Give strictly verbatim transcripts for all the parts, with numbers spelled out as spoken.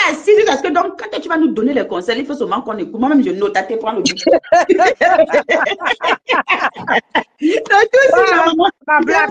assis parce que donc, quand tu vas nous donner les conseils, il faut seulement qu'on écoute. Moi-même, je note à te prendre le but. Donc, tout ma, ma blague.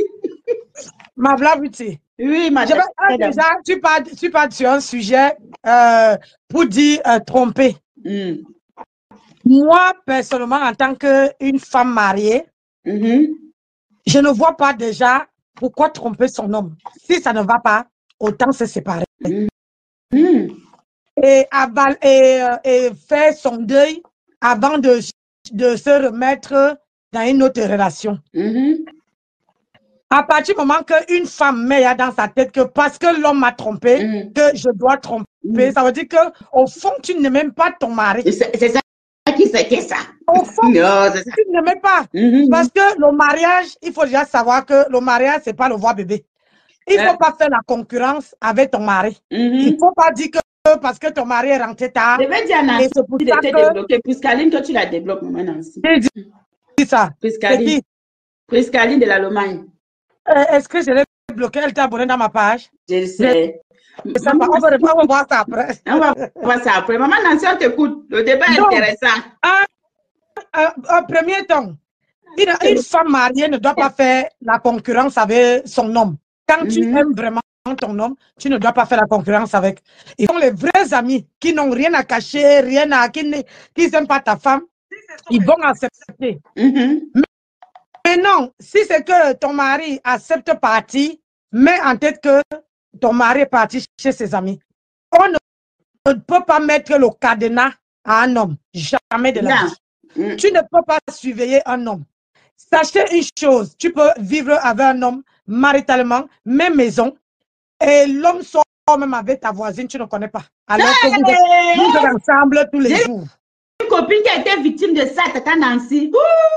Ma blague, tu Oui, ma je vais, déjà, tu parles, tu parles sur un sujet euh, pour dire euh, tromper. Mm. Moi, personnellement, en tant qu'une femme mariée, mm-hmm. je ne vois pas déjà pourquoi tromper son homme. Si ça ne va pas, autant se séparer. Mm-hmm. Et, aval, et, et faire son deuil avant de, de se remettre dans une autre relation. Mm-hmm. À partir du moment qu'une femme met dans sa tête que parce que l'homme m'a trompé, mm. que je dois tromper, mm. ça veut dire qu'au fond, tu n'aimes pas ton mari. C'est ça qui c'était ça. Au fond, non, ça. Tu n'aimes pas. Mm-hmm. Parce que le mariage, il faut déjà savoir que le mariage, ce n'est pas le voir bébé. Il ne faut ouais. pas faire la concurrence avec ton mari. Mm-hmm. Il ne faut pas dire que parce que ton mari est rentré tard. Je vais dire à Nancy de te que... débloquer. Priscaline, toi, tu la débloques, maman Nancy. C'est ça. Priscaline. Priscaline de l'Allemagne. Euh, Est-ce que je l'ai bloqué? Elle t'a abonné dans ma page? Je sais. Je... Ça, on, va, on va voir ça après. On va voir ça après. Maman Nancy, on t'écoute. Le débat est Donc, intéressant. En premier temps, une, une femme mariée ne doit pas faire la concurrence avec son homme. Quand mm-hmm. tu aimes vraiment ton homme, tu ne dois pas faire la concurrence avec. Ils sont les vrais amis qui n'ont rien à cacher, rien à... qui n'aiment pas ta femme. Ils vont accepter. Mm-hmm. mais, mais non, si c'est que ton mari accepte partir, mets en tête que ton mari est parti chez ses amis. On ne, ne peut pas mettre le cadenas à un homme. Jamais de la vie. Mm. Tu ne peux pas surveiller un homme. Sachez une chose, tu peux vivre avec un homme maritalement, même maison, et l'homme sort même avec ta voisine, tu ne connais pas. Alors hey que vous êtes, vous êtes ensemble tous les jours. Une copine qui a été victime de ça, Tata Nancy.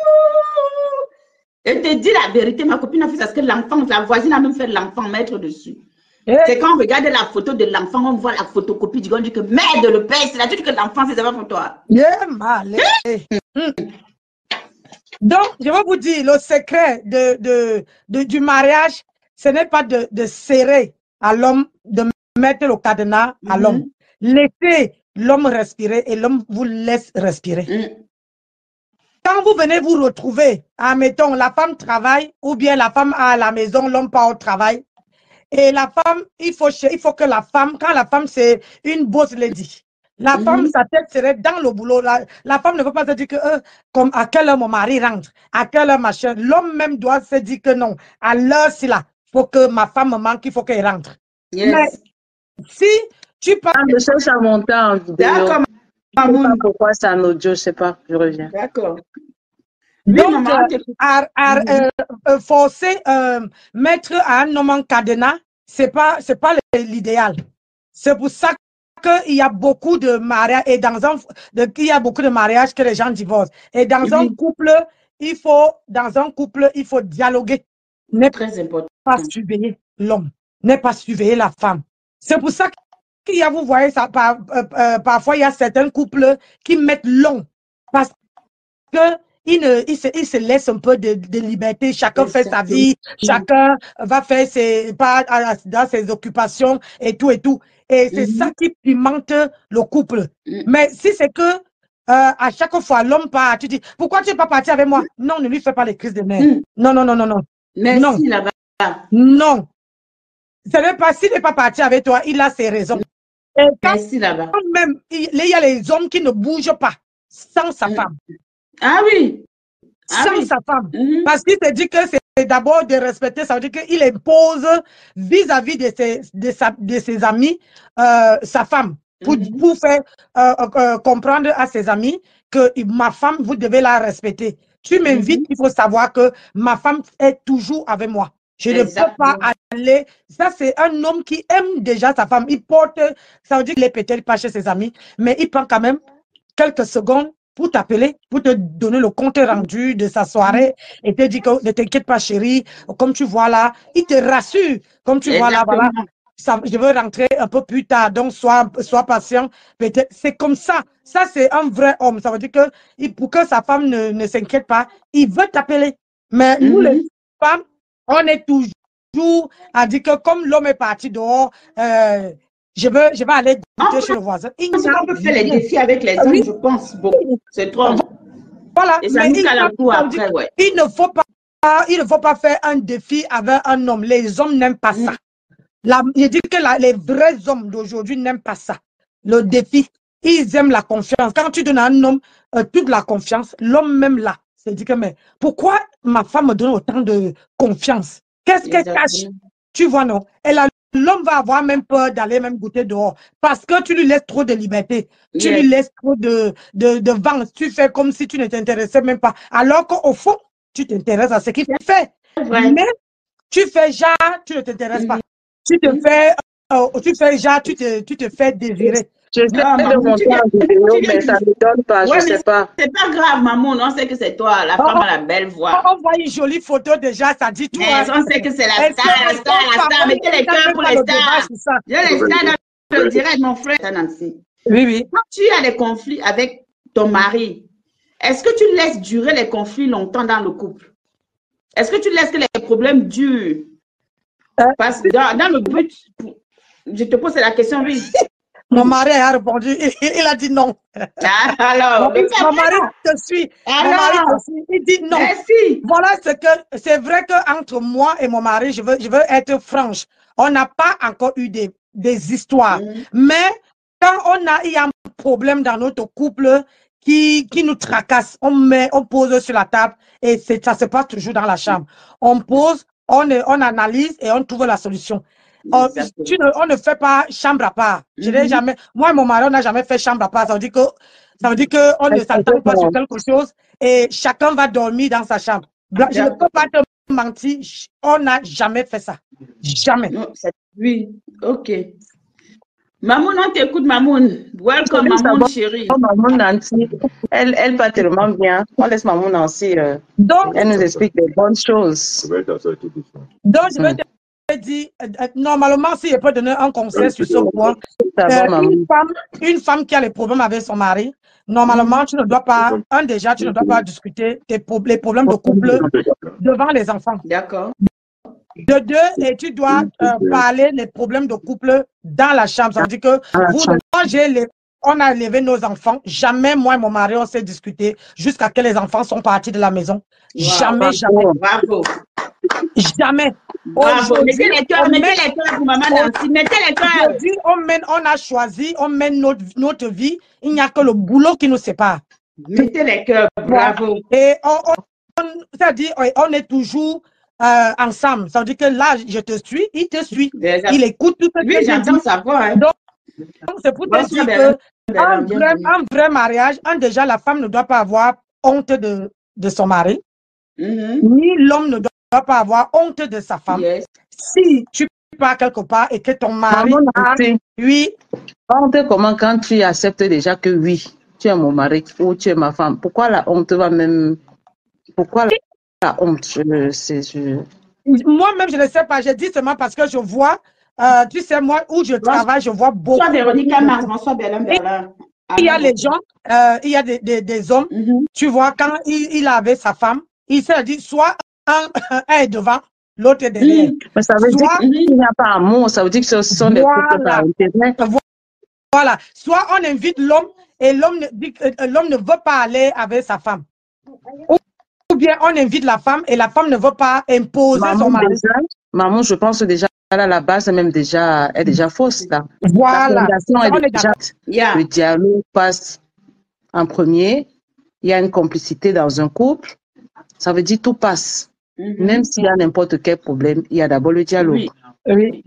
Elle te dit la vérité, ma copine a fait ça parce que l'enfant, la voisine a même fait l'enfant mettre dessus. Hey. C'est quand on regarde la photo de l'enfant, on voit la photocopie du gars, on dit que merde, le père, c'est là, tu dis que l'enfant, c'est ça pour toi. Yeah, mal. Hmm. Donc, je vais vous dire, le secret de, de, de, du mariage, ce n'est pas de, de serrer à l'homme, de mettre le cadenas mm-hmm. à l'homme. Laissez l'homme respirer et l'homme vous laisse respirer. Mm. Quand vous venez vous retrouver, admettons, la femme travaille ou bien la femme à la maison, l'homme part au travail. Et la femme, il faut, il faut que la femme, quand la femme c'est une boss lady, la mm-hmm. femme, sa tête serait dans le boulot. La, la femme ne peut pas se dire que euh, comme à quelle heure mon mari rentre, à quelle heure machin. L'homme même doit se dire que non, à l'heure c'est là, il faut que ma femme me manque, il faut qu'elle rentre. Yes. Mais si tu parles... Je cherche à monter en vidéo. D'accord. Je ne sais pas pourquoi c'est en audio, je ne sais pas, je reviens. D'accord. Donc, oui, euh, à, à, mm-hmm. euh, forcer, euh, mettre à un homme en cadenas, ce n'est pas, c'est pas l'idéal. C'est pour ça qu'il y a beaucoup de mariages et dans un, de, il y a beaucoup de mariages que les gens divorcent. Et dans oui. un couple, il faut, dans un couple, il faut dialoguer. N'est très important. Pas surveiller l'homme, n'est pas surveiller la femme. C'est pour ça qu'il y a, vous voyez, ça, par, euh, euh, parfois il y a certains couples qui mettent long parce que il, ne, il, se, il se laisse un peu de, de liberté, chacun oui, fait sa vie, oui. chacun va faire ses pas dans ses occupations et tout et tout. Et c'est mm-hmm. ça qui pimente le couple. Mm. Mais si c'est que euh, à chaque fois l'homme part, tu dis pourquoi tu n'es pas parti avec moi? Non, ne lui fais pas les crises de nerfs. Mm. Non, non, non, non, non. Merci non. là-bas. Non. Ce n'est pas s'il n'est pas parti avec toi, il a ses raisons. Et quand, Merci là-bas. Quand même, il, il y a les hommes qui ne bougent pas sans sa mm. femme. Ah oui. Ah sans oui. sa femme. Mm-hmm. Parce qu'il se dit que c'est d'abord de respecter, ça veut dire qu'il impose vis-à-vis de ses, de, sa, de ses amis euh, sa femme. Pour, mm-hmm. pour faire euh, euh, comprendre à ses amis que ma femme, vous devez la respecter. Tu m'invites, mm-hmm. il faut savoir que ma femme est toujours avec moi. Je Exactement. ne peux pas aller. Ça, c'est un homme qui aime déjà sa femme. Il porte, ça veut dire qu'il est peut-être pas chez ses amis, mais il prend quand même quelques secondes pour t'appeler, pour te donner le compte rendu de sa soirée et te dire que ne t'inquiète pas, chérie, comme tu vois là, il te rassure. Comme tu Exactement. vois là, voilà, ça, je veux rentrer un peu plus tard, donc sois, sois patient. Peut-être, c'est comme ça. Ça, c'est un vrai homme. Ça veut dire que il, pour que sa femme ne, ne s'inquiète pas, il veut t'appeler. Mais mm-hmm. nous, les femmes, on est toujours à dire que comme l'homme est parti dehors, euh, je veux, je vais aller goûter On chez le voisin. Il peut, on peut faire les défis avec les hommes, Oui. je pense beaucoup. C'est trop. Voilà, Et ça mais nous il, cale un coup ça veut dire après, ouais. il ne faut pas, il ne faut pas faire un défi avec un homme. Les hommes n'aiment pas ça. La, je dis que la, les vrais hommes d'aujourd'hui n'aiment pas ça. Le défi, ils aiment la confiance. Quand tu donnes à un homme euh, toute la confiance, l'homme même là, c'est dit que mais pourquoi ma femme me donne autant de confiance? Qu'est-ce qu'elle cache? Tu vois, non? Elle a l'homme va avoir même peur d'aller même goûter dehors parce que tu lui laisses trop de liberté, tu Yes. lui laisses trop de, de, de vent, tu fais comme si tu ne t'intéressais même pas, alors qu'au fond, tu t'intéresses à ce qu'il fait. Vrai. Mais tu fais genre, tu ne t'intéresses Mhm. pas. Tu te fais, euh, tu fais genre, tu te, tu te fais désirer. J'essaie Non, de maman, tu monter viens- en vidéo, tu viens mais du- ça ne donne pas, Ouais, je mais sais pas. c'est pas grave, maman, on sait que c'est toi, la Oh, femme oh. à la belle voix. On voit une jolie photo déjà, ça dit tout. Mais Hein. on sait que c'est la Est-ce star, que- la est-ce star, qu'on la parle- star. Mettez les on n'a cœurs même pour pas les le débat stars. sur ça. Il y a les stars dans le direct, mon frère Nancy. Oui, oui. Quand tu as des conflits avec ton mari, est-ce que tu laisses durer les conflits longtemps dans le couple? Est-ce que tu laisses que les problèmes durent? Euh, Parce que dans, dans le but, pour- je te pose la question, oui. Mon mari a répondu, il, il a dit non. Ah, alors, Mon, mais c'est mon vrai. mari te suit. Mon Alors, mari te suit. Il dit non. merci. Voilà ce que c'est vrai qu'entre moi et mon mari, je veux, je veux être franche. On n'a pas encore eu des, des histoires. Mhm. Mais quand on a, il y a un problème dans notre couple qui, qui nous tracasse, on met, on pose sur la table et c'est, ça se passe toujours dans la chambre. On pose, on, on analyse et on trouve la solution. On, Exactement. tu ne, on ne fait pas chambre à part. Je n'ai Mhm. jamais, moi et mon mari, on n'a jamais fait chambre à part. Ça veut dire que, ça veut dire qu'on ne s'attend pas sur quelque chose et chacun va dormir dans sa chambre. Bla- Je ne peux pas te mentir, on n'a jamais fait ça. Jamais. Non, c'est- oui, ok. Mamoun, on t'écoute, Mamoun. Welcome, Je veux Mamoun, savoir chérie. comment Maman Nancy, elle, elle va tellement bien. On laisse Maman Nancy, euh, Donc, elle nous explique des bonnes choses. donc je vais Mm. te dire, euh, euh, normalement, si je peux donner un conseil sur ce point, Ça va, euh, maman. une, femme, une femme qui a des problèmes avec son mari, normalement, tu ne dois pas, un déjà, tu ne dois pas discuter tes pro- les problèmes de couple devant les enfants. D'accord. De deux, et tu dois euh, parler des problèmes de couple dans la chambre. Ça veut dire que Dans la vous, chambre. moi, j'ai les- on a élevé nos enfants. Jamais, moi et mon mari, on s'est discuté jusqu'à que les enfants sont partis de la maison. Wow. Jamais, jamais, Bravo. jamais. Bravo. Aujourd'hui, Mettez les cœurs, on mettez met- les cœurs pour maman Nancy. Mettez les cœurs. Aujourd'hui, on, mène, on a choisi, on mène notre, notre vie. Il n'y a que le boulot qui nous sépare. Mettez les cœurs. Bravo. Et on, on, on- c'est-à-dire, on est toujours euh, ensemble. Ça veut dire que là, je te suis, il te suit. Déjà. Il écoute tout ce Oui, que je j'entends dis. sa voix. Hein. Donc, c'est pour te Bonsoir, dire Bella. que Bella, un vrai, bienvenue. un vrai mariage, un, déjà, la femme ne doit pas avoir honte de, de son mari, Mhm. ni l'homme ne doit pas avoir honte de sa femme. Yes. Si tu pars quelque part et que ton mari Maman a, Nancy, oui, honte comment quand tu acceptes déjà que oui, tu es mon mari ou tu es ma femme. Pourquoi la honte va même... Pourquoi la, la honte je, c'est, je... moi-même, je ne sais pas, je dis seulement parce que je vois, euh, tu sais, moi, où je travaille, je vois beaucoup. Bonsoir, Véronique Mars. Bonsoir, Bella. Bella. Il y a les gens, euh, il y a des, des, des hommes, Mhm. tu vois, quand il, il avait sa femme, il s'est dit soit un, un est devant, l'autre est derrière. Mhm. Mais ça veut dire Soit, qu'il n'y a pas amour, ça veut dire que ce sont des couples par voilà, intérêt. voilà, soit on invite l'homme et l'homme ne, dit que, euh, l'homme ne veut pas aller avec sa femme. Ou, ou bien on invite la femme et la femme ne veut pas imposer Maman, son mari. déjà, maman, je pense déjà là, la base même déjà est déjà fausse là. Voilà, La fondation on est est déjà, d'accord. Yeah. le dialogue passe en premier. Il y a une complicité dans un couple. Ça veut dire tout passe. Mhm. Même s'il y a n'importe quel problème, il y a d'abord le dialogue. Oui. Oui.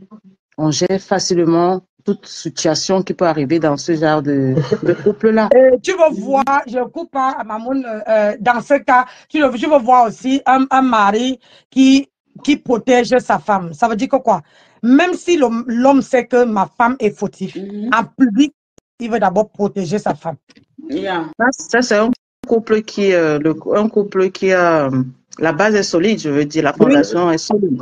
On gère facilement toute situation qui peut arriver dans ce genre de, de couple-là. Et tu veux voir, je coupe pas à Mamoun, euh, euh, dans ce cas, tu veux, tu veux voir aussi un, un mari qui, qui protège sa femme. Ça veut dire que quoi? Même si l'homme l'homme sait que ma femme est fautive, Mhm. en public, il veut d'abord protéger sa femme. Yeah. Ça, ça, c'est un couple qui, euh, le, un couple qui a, euh, la base est solide, je veux dire, la fondation est solide.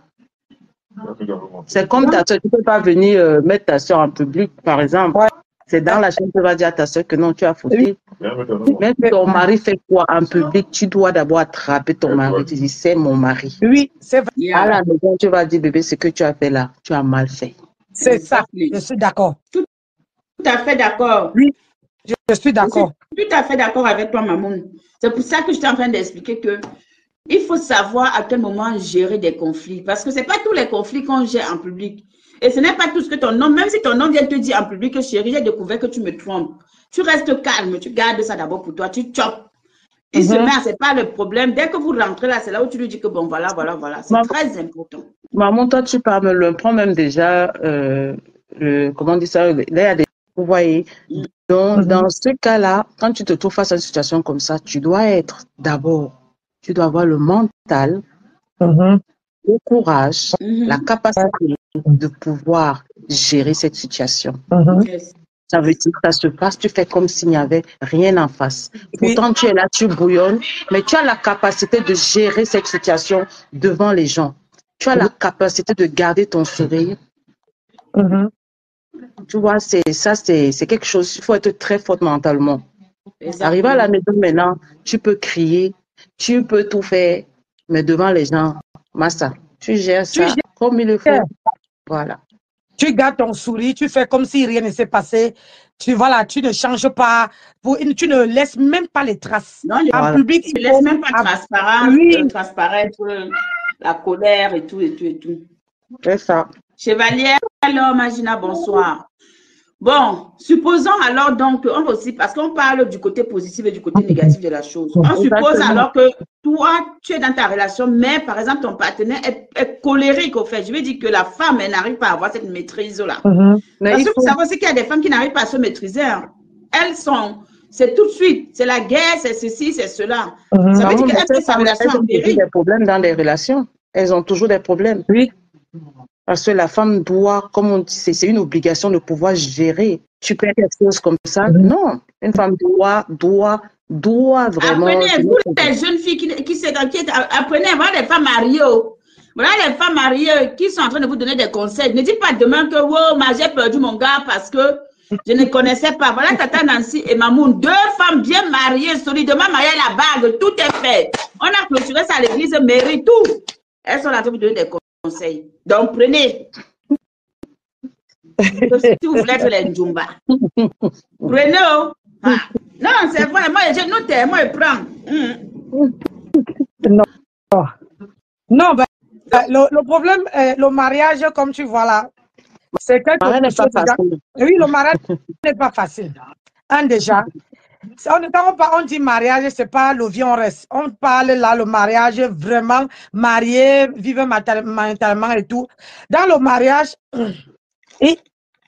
C'est comme ta soeur, tu ne peux pas venir euh, mettre ta soeur en public, par exemple. Ouais. C'est dans la chambre que tu vas dire à ta soeur que non, tu as fauté. Même si ton mari fait quoi en public, tu dois d'abord attraper ton mari. Tu dis, c'est mon mari. Oui, c'est vrai. Yeah. À la maison, tu vas dire, bébé, ce que tu as fait là, tu as mal fait. C'est ça, je suis d'accord. Tout, tout à fait d'accord. Oui, je, je suis d'accord. Tout à fait d'accord avec toi, Mamoun. C'est pour ça que je suis en train d'expliquer que il faut savoir à quel moment gérer des conflits. Parce que ce n'est pas tous les conflits qu'on gère en public. Et ce n'est pas tout ce que ton homme, même si ton homme vient te dire en public que chérie, j'ai découvert que tu me trompes. Tu restes calme, tu gardes ça d'abord pour toi, tu chopes. Il mm-hmm. se met, c'est pas le problème. Dès que vous rentrez là, c'est là où tu lui dis que bon, voilà, voilà, voilà. C'est très important. Maman, toi, tu parles, le prends même déjà, euh, le, comment on dit ça, là, il y a des, vous voyez. Mm. Donc, mm-hmm. dans ce cas-là, quand tu te trouves face à une situation comme ça, tu dois être d'abord, tu dois avoir le mental, mm-hmm. le courage, mm-hmm. la capacité de pouvoir gérer cette situation. Mm-hmm. Yes. Ça veut dire que ça se passe, tu fais comme s'il n'y avait rien en face. Pourtant, tu es là, tu bouillonnes, mais tu as la capacité de gérer cette situation devant les gens. Tu as la capacité de garder ton sourire. Mm-hmm. Tu vois, c'est ça, c'est quelque chose, il faut être très fort mentalement. Arrivé à la maison maintenant, tu peux crier, tu peux tout faire, mais devant les gens, Massa, tu gères ça tu gères. Comme il le faut. Voilà. Tu gardes ton sourire, tu fais comme si rien ne s'est passé. Tu, voilà, tu ne changes pas, pour, tu ne laisses même pas les traces. Non, en voilà. public, tu ne laisses même pas transparent, oui. euh, transparaître euh, la colère et tout, et tout, et tout. C'est ça. Chevalier, alors, Magina, bonsoir. Bon, supposons alors donc, on va aussi, parce qu'on parle du côté positif et du côté négatif de la chose. On suppose alors que toi, tu es dans ta relation, mais par exemple, ton partenaire est, est colérique au fait. Je veux dire que la femme, elle n'arrive pas à avoir cette maîtrise-là. Mm-hmm. Parce que vous savez aussi qu'il y a des femmes qui n'arrivent pas à se maîtriser. Hein. Elles sont, c'est tout de suite, c'est la guerre, c'est ceci, c'est cela. Mm-hmm. Ça veut dire qu'elles ont sa relation en péril. Elles ont des problèmes dans les relations. Elles ont toujours des problèmes. Oui. Parce que la femme doit, comme on dit, c'est une obligation de pouvoir gérer. Tu perds quelque chose comme ça. Mm-hmm. Non, une femme doit, doit, doit vraiment... Apprenez, vous les jeunes filles qui, qui s'inquiètent, apprenez, voilà les femmes mariées. Voilà les femmes mariées qui sont en train de vous donner des conseils. Ne dites pas demain que, wow, j'ai perdu mon gars parce que je ne connaissais pas. Voilà Tata Nancy et Mamoun, deux femmes bien mariées, solidement mariées à la bague, tout est fait. On a clôturé ça à l'église, mairie, tout. Elles sont en train de vous donner des conseils. Donc, prenez. Si vous voulez être les Njumba. Prenez. Oh. Ah. Non, c'est vrai. Moi, j'ai noté. Moi, je prends. Mm. Non. Non, ben, le, le problème, est, le mariage, comme tu vois là, c'est quelque chose. Pas oui, le mariage n'est pas facile. Un, déjà. Quand on, parle, on dit mariage, ce n'est pas le vie, on reste. On parle là, le mariage, vraiment marié, vivre mentalement et tout. Dans le mariage, et...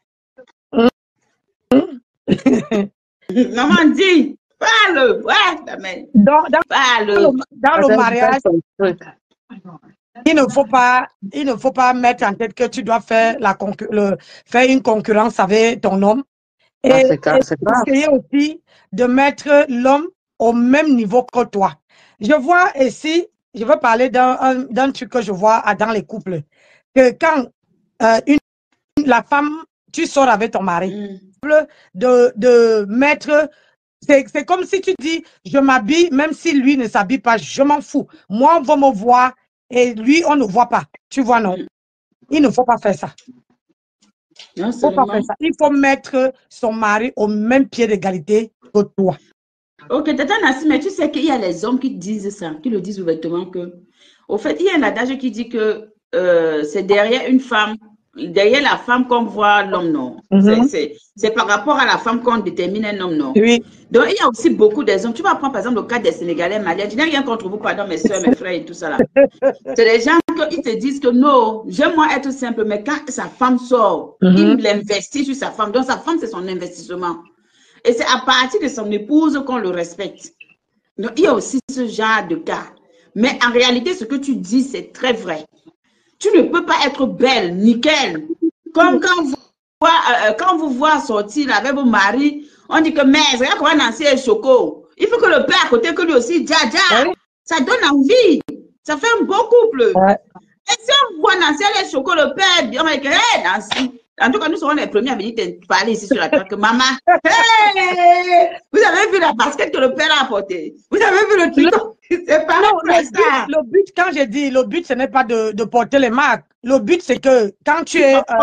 Maman dit, parle, ouais, dans, dans, parle. Dans, le, dans le mariage, il ne faut pas, il ne faut pas mettre en tête que tu dois faire, la le, faire une concurrence avec ton homme. Et, ah, et essayer aussi de mettre l'homme au même niveau que toi. Je vois ici, je veux parler d'un truc que je vois dans les couples, que quand euh, une, la femme, tu sors avec ton mari, mm. de, de mettre, c'est comme si tu dis, je m'habille, même si lui ne s'habille pas, je m'en fous. Moi, on va me voir et lui, on ne voit pas. Tu vois, non? Il ne faut pas faire ça. Non, faut pas faire ça. Il faut mettre son mari au même pied d'égalité que toi. Ok, Tata Nassi, mais tu sais qu'il y a les hommes qui disent ça, qui le disent ouvertement que, au fait, il y a un adage qui dit que euh, c'est derrière une femme, derrière la femme qu'on voit l'homme, non. Mm-hmm. C'est par rapport à la femme qu'on détermine un homme, non. Oui. Donc, il y a aussi beaucoup des hommes. Tu vas prendre par exemple le cas des Sénégalais maliens. Je n'ai rien contre vous, pardon, mes soeurs, mes frères et tout ça là. C'est des gens qui te disent que non, j'aime moi être simple, mais quand sa femme sort, mm-hmm. il l'investit sur sa femme. Donc, sa femme, c'est son investissement. Et c'est à partir de son épouse qu'on le respecte. Donc, il y a aussi ce genre de cas. Mais en réalité, ce que tu dis, c'est très vrai. Tu ne peux pas être belle, nickel. Comme quand vous, euh, quand vous voyez sortir avec vos maris, on dit que mais regarde comment Nancy est choco. Il faut que le père à côté, que lui aussi, dja dja. Ouais. Ça donne envie. Ça fait un beau couple. Ouais. Et si on voit Nancy, elle est choco, le père, on va dire, hé, Nancy. En tout cas, nous serons les premiers à venir te parler ici sur la table que maman, hey, vous avez vu la basket que le père a apportée. Vous avez vu le truc. C'est pas non, le, ça. But, le but, quand j'ai dit, le but, ce n'est pas de, de porter les marques. Le but, c'est que quand tu es, euh,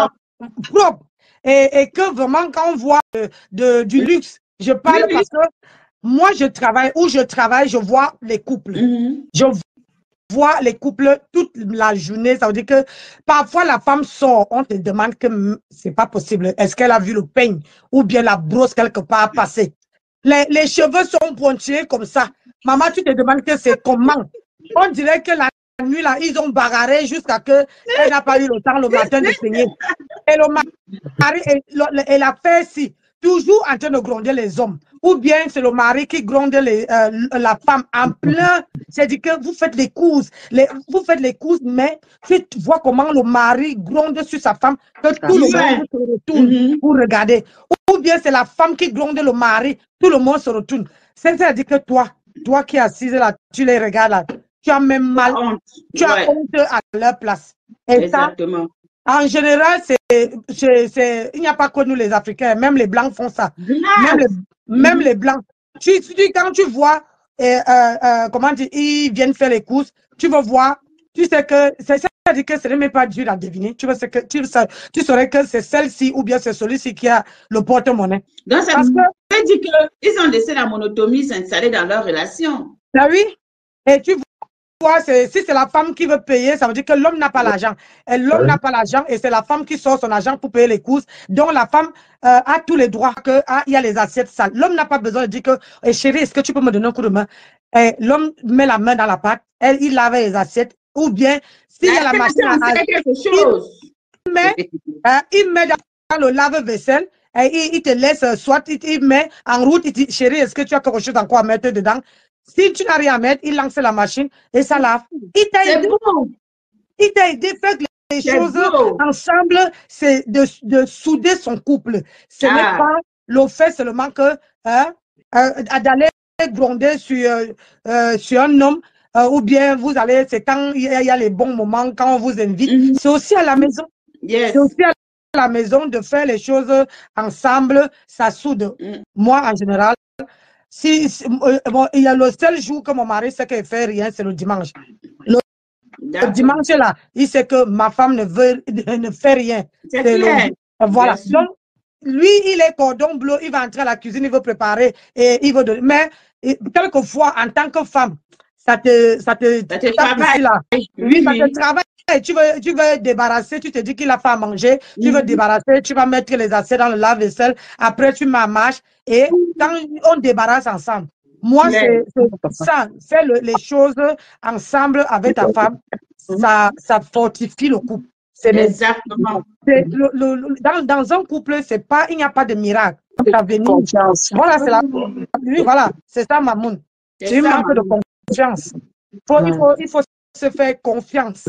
propre. Et, et que vraiment, quand on voit de, de, du luxe, je parle oui, parce oui. que moi, je travaille, où je travaille, je vois les couples. Mm-hmm. Je vois les couples toute la journée. Ça veut dire que parfois, la femme sort, on te demande que c'est pas possible. Est-ce qu'elle a vu le peigne ou bien la brosse quelque part passer? Les, les cheveux sont pointillés comme ça. Maman, tu te demandes que c'est comment? On dirait que la nuit, là, ils ont bagarré jusqu'à ce qu'elle n'a pas eu le temps le matin de saigner. Et le mari, elle a fait si, toujours en train de gronder les hommes. Ou bien c'est le mari qui gronde les, euh, la femme en plein. C'est-à-dire que vous faites les courses, les, vous faites les courses, mais tu vois comment le mari gronde sur sa femme, que tout le monde se retourne mm-hmm. pour regarder. Ou bien c'est la femme qui gronde le mari, tout le monde se retourne. C'est-à-dire que toi, toi qui es assise là, tu les regardes là, tu as même mal, honte. tu as ouais. honte à leur place. Et exactement. Ça, en général, c'est, il n'y a pas que nous les Africains, même les Blancs font ça. Même les, même mm-hmm. les Blancs. Tu, tu, quand tu vois, et, euh, euh, comment dire, ils viennent faire les courses, tu vas voir, tu sais que, c'est-à-dire que ce n'est même pas dur à deviner. Tu, vois, que, tu, tu saurais que c'est celle-ci ou bien c'est celui-ci qui a le porte-monnaie. Donc, ça veut dire qu'ils ont laissé la monotomie s'installer dans leur relation. Ah oui. Et tu vois, si c'est la femme qui veut payer, ça veut dire que l'homme n'a pas l'argent. Et l'homme ouais. n'a pas l'argent et c'est la femme qui sort son argent pour payer les courses. Donc la femme euh, a tous les droits que ah, il y a les assiettes sales. L'homme n'a pas besoin de dire que eh, chérie, est-ce que tu peux me donner un coup de main? L'homme met la main dans la pâte, elle, il lave les assiettes. Ou bien, s'il y a la machine à laver, il met, euh, il met dans le lave-vaisselle et il, il te laisse, euh, soit il, il met en route, il dit, chérie, est-ce que tu as quelque chose encore à mettre dedans? Si tu n'as rien à mettre, il lance la machine et ça lave. Il t'a aidé. Il t'a aidé à faire les choses beau. ensemble, c'est de, de souder son couple. Ce ah. n'est pas le fait seulement que hein, euh, d'aller gronder sur, euh, sur un homme euh, ou bien vous allez, c'est quand il y, y a les bons moments, quand on vous invite. Mm-hmm. C'est aussi à la maison. Yes. C'est aussi à la maison de faire les choses ensemble, ça soude. Mm. Moi, en général, Si, si euh, bon, il y a le seul jour que mon mari sait qu'il fait rien, c'est le dimanche. Le, le dimanche là, il sait que ma femme ne veut, ne fait rien. C'est clair. Le, voilà. Donc, lui, il est cordon bleu, il va entrer à la cuisine, il veut préparer et il veut donner. Mais et, quelquefois, en tant que femme, ça te, ça te, ça te travaille. Là. Oui, oui, ça te travaille. Tu veux, tu veux débarrasser, tu te dis qu'il a pas à manger, tu veux mm-hmm. débarrasser, tu vas mettre les assiettes dans le lave-vaisselle, après tu m'amarches et quand on débarrasse ensemble. Moi, c'est ça, faire le, les choses ensemble avec ta femme, ça, ça fortifie le couple. Exactement. Le, le, le, dans, dans un couple, c'est pas, il n'y a pas de miracle. Voilà, c'est la, oui, voilà, c'est ça, Mamoun. C'est un manque de confiance. Faut, il, faut, il faut se faire confiance.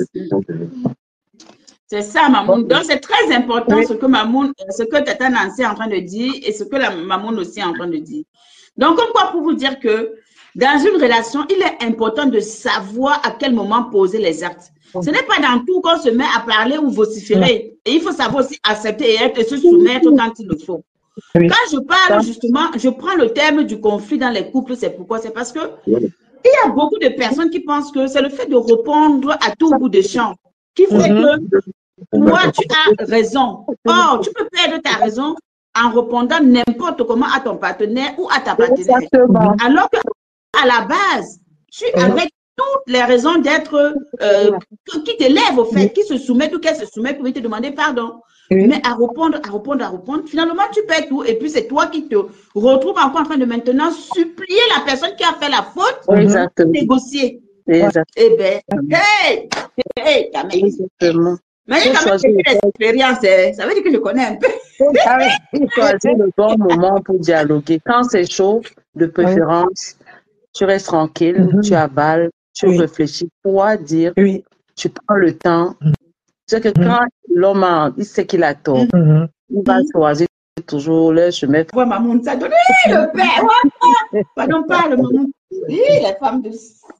C'est ça, Mamoun. Donc, c'est très important oui. ce que Mamoun, ce que Tata Nancy est en train de dire et ce que la Mamoun aussi est en train de dire. Donc, comme quoi pour vous dire que dans une relation, il est important de savoir à quel moment poser les actes. Ce n'est pas dans tout qu'on se met à parler ou vociférer. Et il faut savoir aussi accepter et, être, et se soumettre quand il le faut. Oui. Quand je parle justement, je prends le terme du conflit dans les couples, c'est pourquoi? C'est parce que oui. il y a beaucoup de personnes qui pensent que c'est le fait de répondre à tout bout de champ qui fait mm-hmm. que toi, tu as raison. Or, tu peux perdre ta raison en répondant n'importe comment à ton partenaire ou à ta partenaire. Exactement. Alors qu'à la base, tu es avec toutes les raisons d'être, euh, qui t'élèvent au fait, qui se soumettent ou qu'elle se soumet pour te demander pardon. Oui. Mais à répondre, à répondre, à répondre, finalement, tu perds tout. Et puis, c'est toi qui te retrouves encore en train de maintenant supplier la personne qui a fait la faute Exactement. de négocier. Exactement. Eh bien, hey, hey, ta mère. Exactement. Mais j'ai quand même fait l'expérience, ça veut dire que je connais un peu. Il faut choisir le bon moment pour dialoguer. Quand c'est chaud, de préférence, oui. tu restes tranquille, mm-hmm. tu avales, tu oui. réfléchis pour dire, oui. tu prends le temps. Mm-hmm. C'est que quand l'homme a, il sait qu'il a tort, mm-hmm. il va choisir toujours le chemin. Ouais, maman, ça donne le père. Pardon, parle, maman. Oui, la femme de.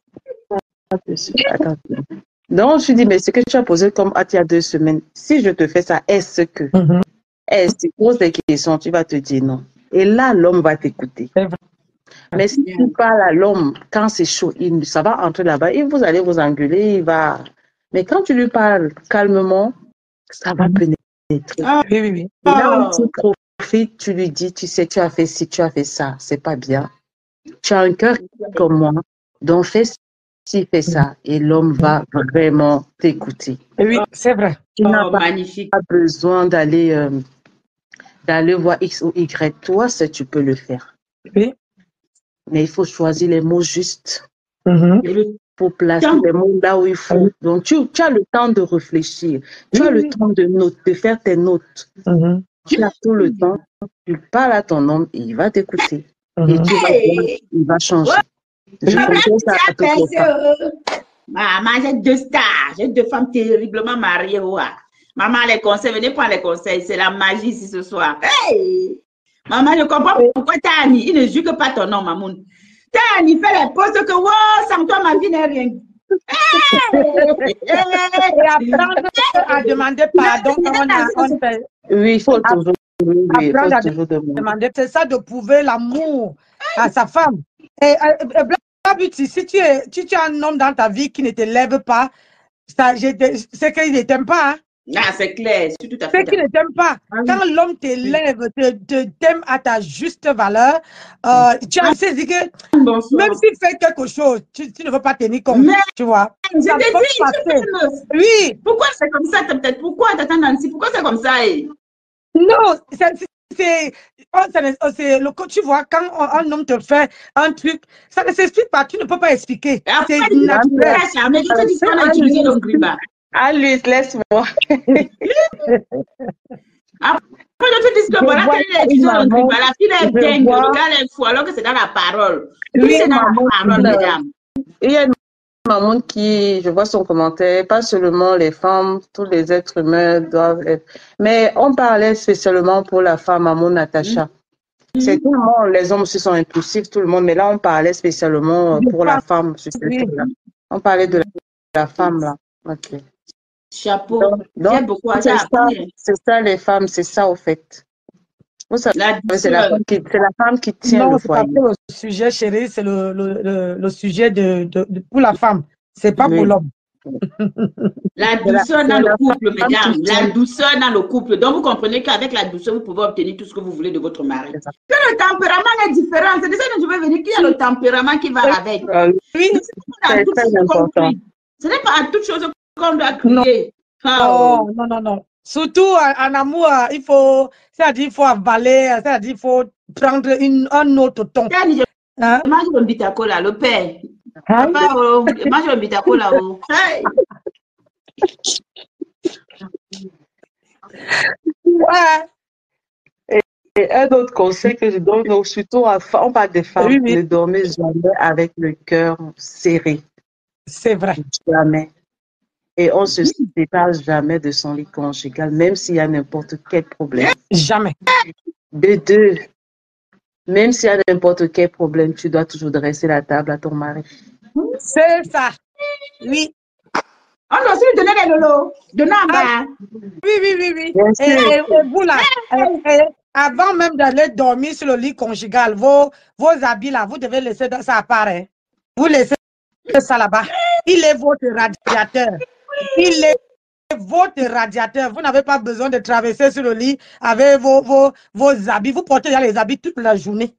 Attention. Donc, je me suis dit, mais ce que tu as posé comme hâte il y a deux semaines, si je te fais ça, est-ce que, mm-hmm. est-ce que tu poses des questions, tu vas te dire non. Et là, l'homme va t'écouter. Mais si tu parles à l'homme, quand c'est chaud, il, ça va entrer là-bas, et vous allez vous engueuler, il va. Mais quand tu lui parles calmement, ça va pénétrer. trucs. Ah, oui, oui, oui. Et là où Oh. tu profites, tu lui dis, tu sais, tu as fait ci, tu as fait ça, c'est pas bien. Tu as un cœur comme moi, donc fais ci, fais ça, et l'homme va vraiment t'écouter. Oui, c'est vrai. Tu n'as Oh, pas magnifique. besoin d'aller euh, d'aller voir X ou Y. Toi, ça, tu peux le faire. Oui. Mais il faut choisir les mots justes. Mhm. Et le Pour placer temps. les mots là où il faut. Donc, tu, tu as le temps de réfléchir. Tu Oui, as le oui. temps de, note, de faire tes notes. Mhm. Tu as tout le temps. Tu parles à ton homme et il va t'écouter. Et Mhm. tu vas voir, Hey! il va changer. Je Maman, conseille tu ça as à toutes les fait femmes. ça. Maman, j'ai deux stars. J'ai deux femmes terriblement mariées. Ouais. Maman, les conseils, venez prendre les conseils. C'est la magie ici ce soir. Hey! Maman, je comprends pourquoi Tani, il ne juge pas ton nom, Mamoun. Tani fait les postes que, wow, sans toi, ma vie n'est rien. Hey! Et apprendre à demander pardon quand on a on fait. Oui, il faut toujours, oui, oui, il faut Apprendre à toujours demander. demander. C'est ça de prouver l'amour à sa femme. Et, et, et Blabuti, si tu es, si tu as un homme dans ta vie qui ne te lève pas, ça, je te- c'est qu'il ne t'aime pas. Hein. Ah, c'est clair, je suis tout à fait C'est qu'il ne t'aime pas. Ah oui. Quand l'homme te lève, te, te t'aime à ta juste valeur, euh, tu as saisi que Bonsoir. même s'il fait quelque chose, tu, tu ne veux pas tenir compte, Mais tu vois. je Ça te peut dis, passer. je peux- Oui. Pourquoi c'est comme ça, peut-être? Pourquoi, Tata Nancy? Pourquoi c'est comme ça? Eh? Non, c'est, c'est, oh, ça ne- oh, c'est le, tu vois, quand un, un homme te fait un truc, ça ne s'explique pas, tu ne peux pas expliquer. Et après, C'est il naturel. dit, mais je te dis qu'on a utilisé le griba. Alice, laisse-moi. Après, je te dis que Je voilà, vois qu'elle a utilisé le maman, griba. La fille est je dingue, vois- le gars est fou, alors que c'est dans la parole. Tout Oui, c'est dans maman, la parole, euh, mesdames. Il y a une maman qui, je vois son commentaire, pas seulement les femmes, tous les êtres humains doivent être. Mais on parlait spécialement pour la femme, maman Natacha. C'est tout le monde, les hommes aussi sont impulsifs, tout le monde, mais là on parlait spécialement euh, Je pour la pense, femme. sur ce oui. thème-là. On parlait de la, la femme là. Ok. Chapeau. Donc, donc, J'ai beaucoup à c'est ça, appris. c'est ça les femmes, c'est ça au fait. Vous savez, La c'est la douceur. femme qui, c'est la femme qui tient Non, le c'est pas foyer. pour le sujet, chérie, c'est le, le, le, le sujet de, de, de- pour la femme. C'est pas pour Oui. l'homme. La C'est la- douceur c'est dans le la couple, femme qui mesdames. La tient- douceur dans le couple. Donc, vous comprenez qu'avec la douceur, vous pouvez obtenir tout ce que vous voulez de votre mari. C'est ça. Que le tempérament est différent. C'est de ça que je veux venir. Qu'il y a le tempérament qui va avec. Euh, Oui, On a C'est tout très compris. important. Ce n'est pas à toute chose qu'on doit crier. non, non, non, non. Surtout en, en amour, euh, il faut, c'est-à-dire, il faut avaler, euh, c'est-à-dire, il faut prendre une, un autre ton. Je Hein? mange le bitacola, le père. Hein? Papa, oh, je mange le bitacola. Oh. Hey. Ouais. Et un autre conseil que je donne, aux- surtout à on parle des femmes, Oui, oui. ne dormez jamais avec le cœur serré. C'est vrai. Jamais. Et on ne se sépare jamais de son lit conjugal, même s'il y a n'importe quel problème. Jamais. De deux, même s'il y a n'importe quel problème, tu dois toujours dresser la table à ton mari. C'est ça. Oui. On doit aussi lui donner des lolos. Donner en bas. Oui, oui, oui, oui. Bien Et, sûr. et- et vous là, et- et avant même d'aller dormir sur le lit conjugal, vos, vos habits là, vous devez laisser dans- ça à part. Hein. Vous laissez ça là-bas. Il est votre radiateur. Il est votre radiateur. Vous n'avez pas besoin de traverser sur le lit avec vos, vos, vos habits. Vous portez déjà les habits toute la journée.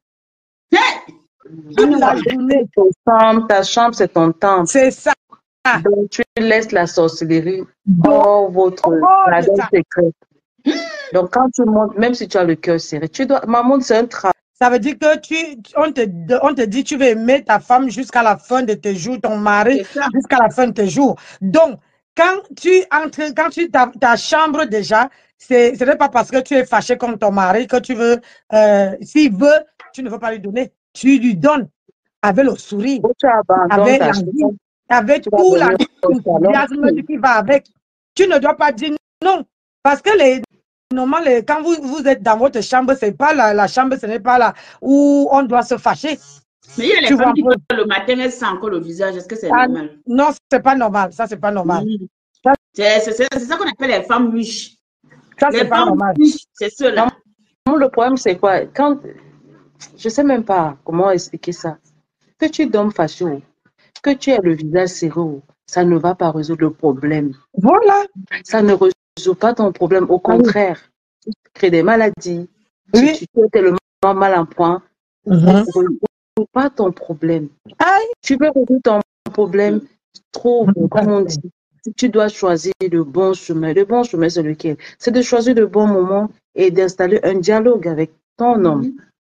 Toute la journée. Ton temple, ta chambre, c'est ton temple. C'est ça. Donc, tu laisses la sorcellerie dans votre Oh, jardin c'est ça. secret. Donc, quand tu montes, même si tu as le cœur serré, tu dois, maman, c'est un travail. Ça veut dire que tu, on te, on te dit tu veux aimer ta femme jusqu'à la fin de tes jours, ton mari C'est ça. jusqu'à la fin de tes jours. Donc, quand tu entres, quand tu ta, ta chambre déjà, c'est, ce n'est pas parce que tu es fâché contre ton mari que tu veux, euh, s'il veut, tu ne veux pas lui donner. Tu lui donnes avec le sourire, Tu abandonnes avec ta l'envie, chambre. avec Tu vas tout dormir au salon. l'enthousiasme qui va avec. Tu ne dois pas dire non. Parce que les, normalement, les, quand vous, vous êtes dans votre chambre, c'est pas la, la chambre, ce n'est pas là où on doit se fâcher. Mais il y a les Tu vois femmes un qui, peu. le matin, elles sentent encore le visage. Est-ce que c'est Ah, normal? non, c'est pas normal. Ça, c'est pas normal. Mm. C'est c'est- c'est- c'est ça qu'on appelle les femmes riches. Ça, Les c'est pas femmes normal. riches, c'est ceux-là. Non, le problème, c'est quoi? Quand, je sais même pas comment expliquer ça. Que tu dormes fâché, oh, que tu aies le visage serré, oh, ça ne va pas résoudre le problème. Voilà. Ça ne résout résous pas ton problème. Au contraire, tu crées des maladies. Oui. Tu, tu es tellement mal en point. Mhm. Ne résous pas ton problème. Aïe. Tu veux résoudre ton problème, trouve, comme on dit, tu dois choisir le bon chemin. Le bon chemin, c'est lequel? C'est de choisir le bon moment et d'installer un dialogue avec ton homme.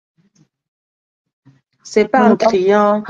C'est pas en criant,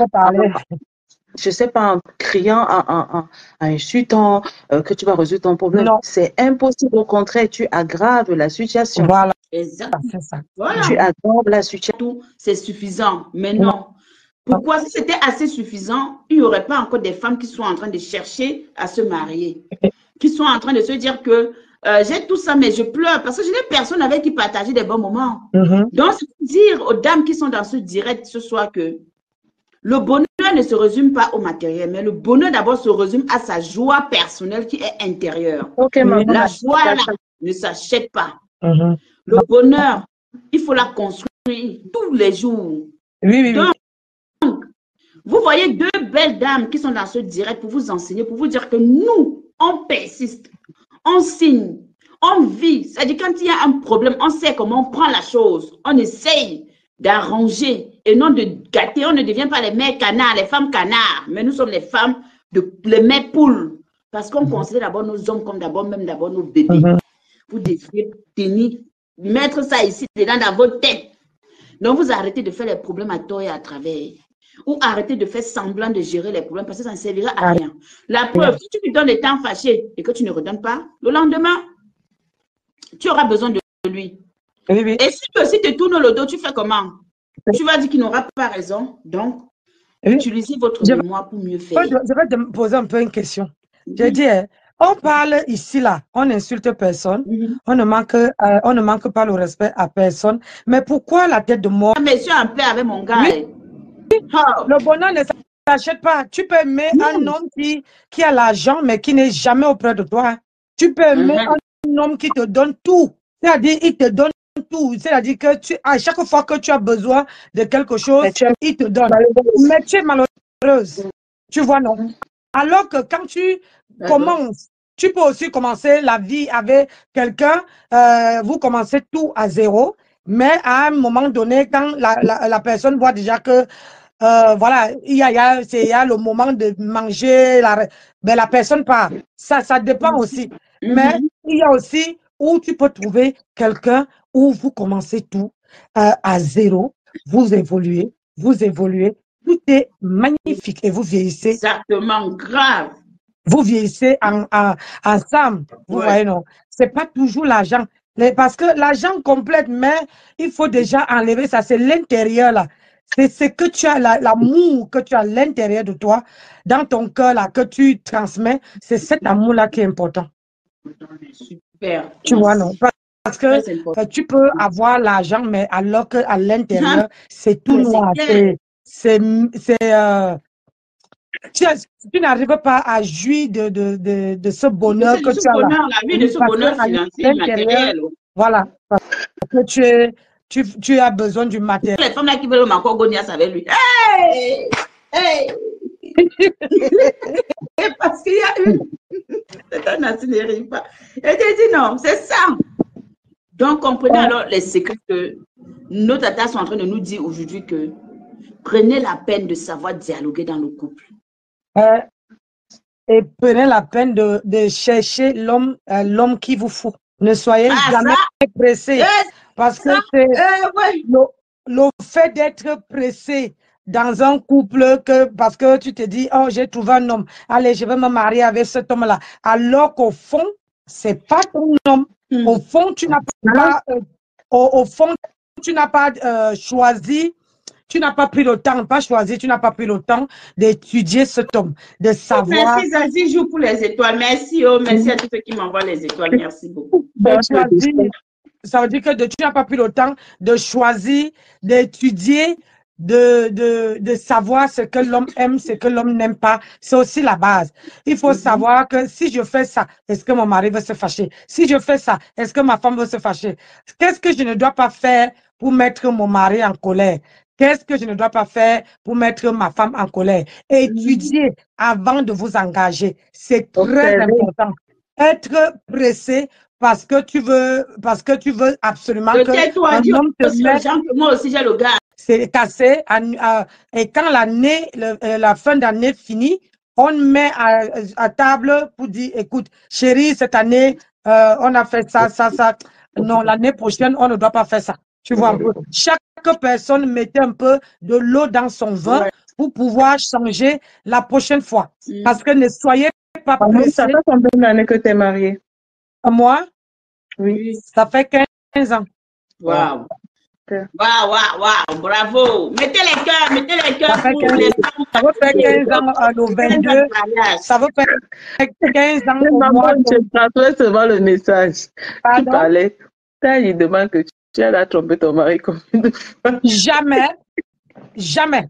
je sais pas, en criant, en, en, en, en insultant euh, que tu vas résoudre ton problème. C'est impossible. Au contraire, tu aggraves la situation. Voilà. Exactement. C'est ça. Voilà. Tu aggraves la situation. C'est suffisant. Mais non. Pourquoi? Si c'était assez suffisant, il n'y aurait pas encore des femmes qui sont en train de chercher à se marier, qui sont en train de se dire que euh, j'ai tout ça, mais je pleure parce que je n'ai personne avec qui partager des bons moments. Mm-hmm. Donc, c'est dire aux dames qui sont dans ce direct ce soir que le bonheur ne se résume pas au matériel, mais le bonheur d'abord se résume à sa joie personnelle qui est intérieure. Okay, la joie là, ne s'achète pas. Mm-hmm. Le bonheur, il faut la construire tous les jours. Oui, oui, Donc, oui. vous voyez deux belles dames qui sont dans ce direct pour vous enseigner, pour vous dire que nous, on persiste, on signe, on vit. C'est-à-dire quand il y a un problème, on sait comment on prend la chose. On essaye d'arranger et non de gâter. On ne devient pas les mères canards, les femmes canards, mais nous sommes les femmes, de, les mères poules. Parce qu'on mm-hmm. considère d'abord nos hommes comme d'abord, même d'abord nos bébés. Mm-hmm. Vous devez tenir, mettre ça ici dedans dans votre tête. Donc vous arrêtez de faire les problèmes à tort et à travers. Ou arrêter de faire semblant de gérer les problèmes parce que ça ne servira à rien. La preuve, si tu lui donnes le temps fâché et que tu ne redonnes pas, le lendemain, tu auras besoin de lui. Oui, oui. Et si tu aussi te tournes le dos, tu fais comment? Tu vas dire qu'il n'aura pas raison. Donc, oui. utilisez votre je mémoire pour mieux faire. Je, je vais te poser un peu une question. Mm-hmm. Je dis, on parle ici, là, on n'insulte personne, mm-hmm. on, ne manque, euh, on ne manque pas le respect à personne. Mais pourquoi la tête de mort? Mais je suis en paix avec mon gars. Oui. Oh. Le bonheur ne s'achète pas. Tu peux aimer mmh. un homme qui, qui a l'argent, mais qui n'est jamais auprès de toi. Tu peux aimer mmh. un homme qui te donne tout. C'est-à-dire, il te donne tout. C'est-à-dire que tu, à chaque fois que tu as besoin de quelque chose, il te donne. Malheureuse. Mais tu es malheureuse. Tu vois, non? Alors que quand tu commences, tu peux aussi commencer la vie avec quelqu'un, euh, vous commencez tout à zéro. Mais à un moment donné, quand la, la, la personne voit déjà que Euh, voilà, il y a, il y, a, il y a le moment de manger, la, ben la personne part. Ça, ça dépend aussi. Mm-hmm. Mais il y a aussi où tu peux trouver quelqu'un où vous commencez tout euh, à zéro, vous évoluez, vous évoluez, tout est magnifique et vous vieillissez. Exactement, grave. Vous vieillissez en, en, ensemble. Vous ouais. voyez, non? C'est pas toujours l'argent. Parce que l'argent complète, mais il faut déjà enlever ça. C'est l'intérieur là. C'est ce que tu as, l'amour que tu as à l'intérieur de toi, dans ton cœur, là, que tu transmets, c'est cet amour-là qui est important. Super. Tu vois, non? Parce que euh, tu peux avoir l'argent, mais alors qu'à l'intérieur, c'est tout noir. C'est, euh, tu, tu n'arrives pas à jouir de, de, de, de ce bonheur que ce tu as là. Bonheur, la vie de ce bonheur financier, matériel. Voilà. Parce que tu es... Tu, tu as besoin du matériel. Les femmes là qui veulent encore gonias avec lui. Hey! Hey! Parce qu'il y a une. C'est un assis ne rit pas. Elle te dit non, c'est ça. Donc, comprenez ouais. alors les secrets que nos tatas sont en train de nous dire aujourd'hui que prenez la peine de savoir dialoguer dans le couple. Euh, et prenez la peine de, de chercher l'homme euh, l'homme qui vous faut. Ne soyez ah, jamais pressé. Yes. Parce que c'est euh, ouais. le, le fait d'être pressé dans un couple, que, parce que tu te dis, oh, j'ai trouvé un homme, allez, je vais me marier avec cet homme-là. Alors qu'au fond, c'est pas ton homme. Mm. Au fond, tu n'as pas, euh, au, au fond, tu n'as pas euh, choisi, tu n'as pas pris le temps, pas choisi, tu n'as pas pris le temps d'étudier cet homme, de savoir. Merci, Zazie, joue pour les étoiles. Merci, oh, merci mm. à tous ceux qui m'envoient les étoiles. Merci beaucoup. Ça veut dire que de, tu n'as pas pris le temps de choisir, d'étudier, de, de, de savoir ce que l'homme aime, ce que l'homme n'aime pas. C'est aussi la base. Il faut mm-hmm. savoir que si je fais ça, est-ce que mon mari veut se fâcher? Si je fais ça, est-ce que ma femme veut se fâcher? Qu'est-ce que je ne dois pas faire pour mettre mon mari en colère? Qu'est-ce que je ne dois pas faire pour mettre ma femme en colère? Étudier mm-hmm. avant de vous engager. C'est très okay. important. Être pressé parce que tu veux, parce que tu veux absolument que Tais-toi, un dis homme te mette. que moi aussi j'ai le gars. C'est cassé. à- à- et quand l'année, le- euh, la fin d'année finit, on met à, à table pour dire, écoute, chérie, cette année, euh, on a fait ça, ça, ça. Non, l'année prochaine, on ne doit pas faire ça. Tu vois un peu. Chaque personne mettait un peu de l'eau dans son vin Ouais. pour pouvoir changer la prochaine fois. Mm. Parce que ne soyez pas Par contre, ça pressés. fait combien d'années que tu es mariée? Moi, Oui. ça fait quinze ans. Waouh. Ok. Waouh, waouh, waouh, bravo. Mettez les cœurs, mettez les Ça cœurs fait pour quinze les ans. Ça veut faire quinze ans euh, au vingt-deux. Ça veut faire quinze ans au Maman, mois je de... transmets seulement le message. Tu Pardon? parlais. Quand il demande que tu as la trompé ton mari combien de fois? Jamais. Jamais.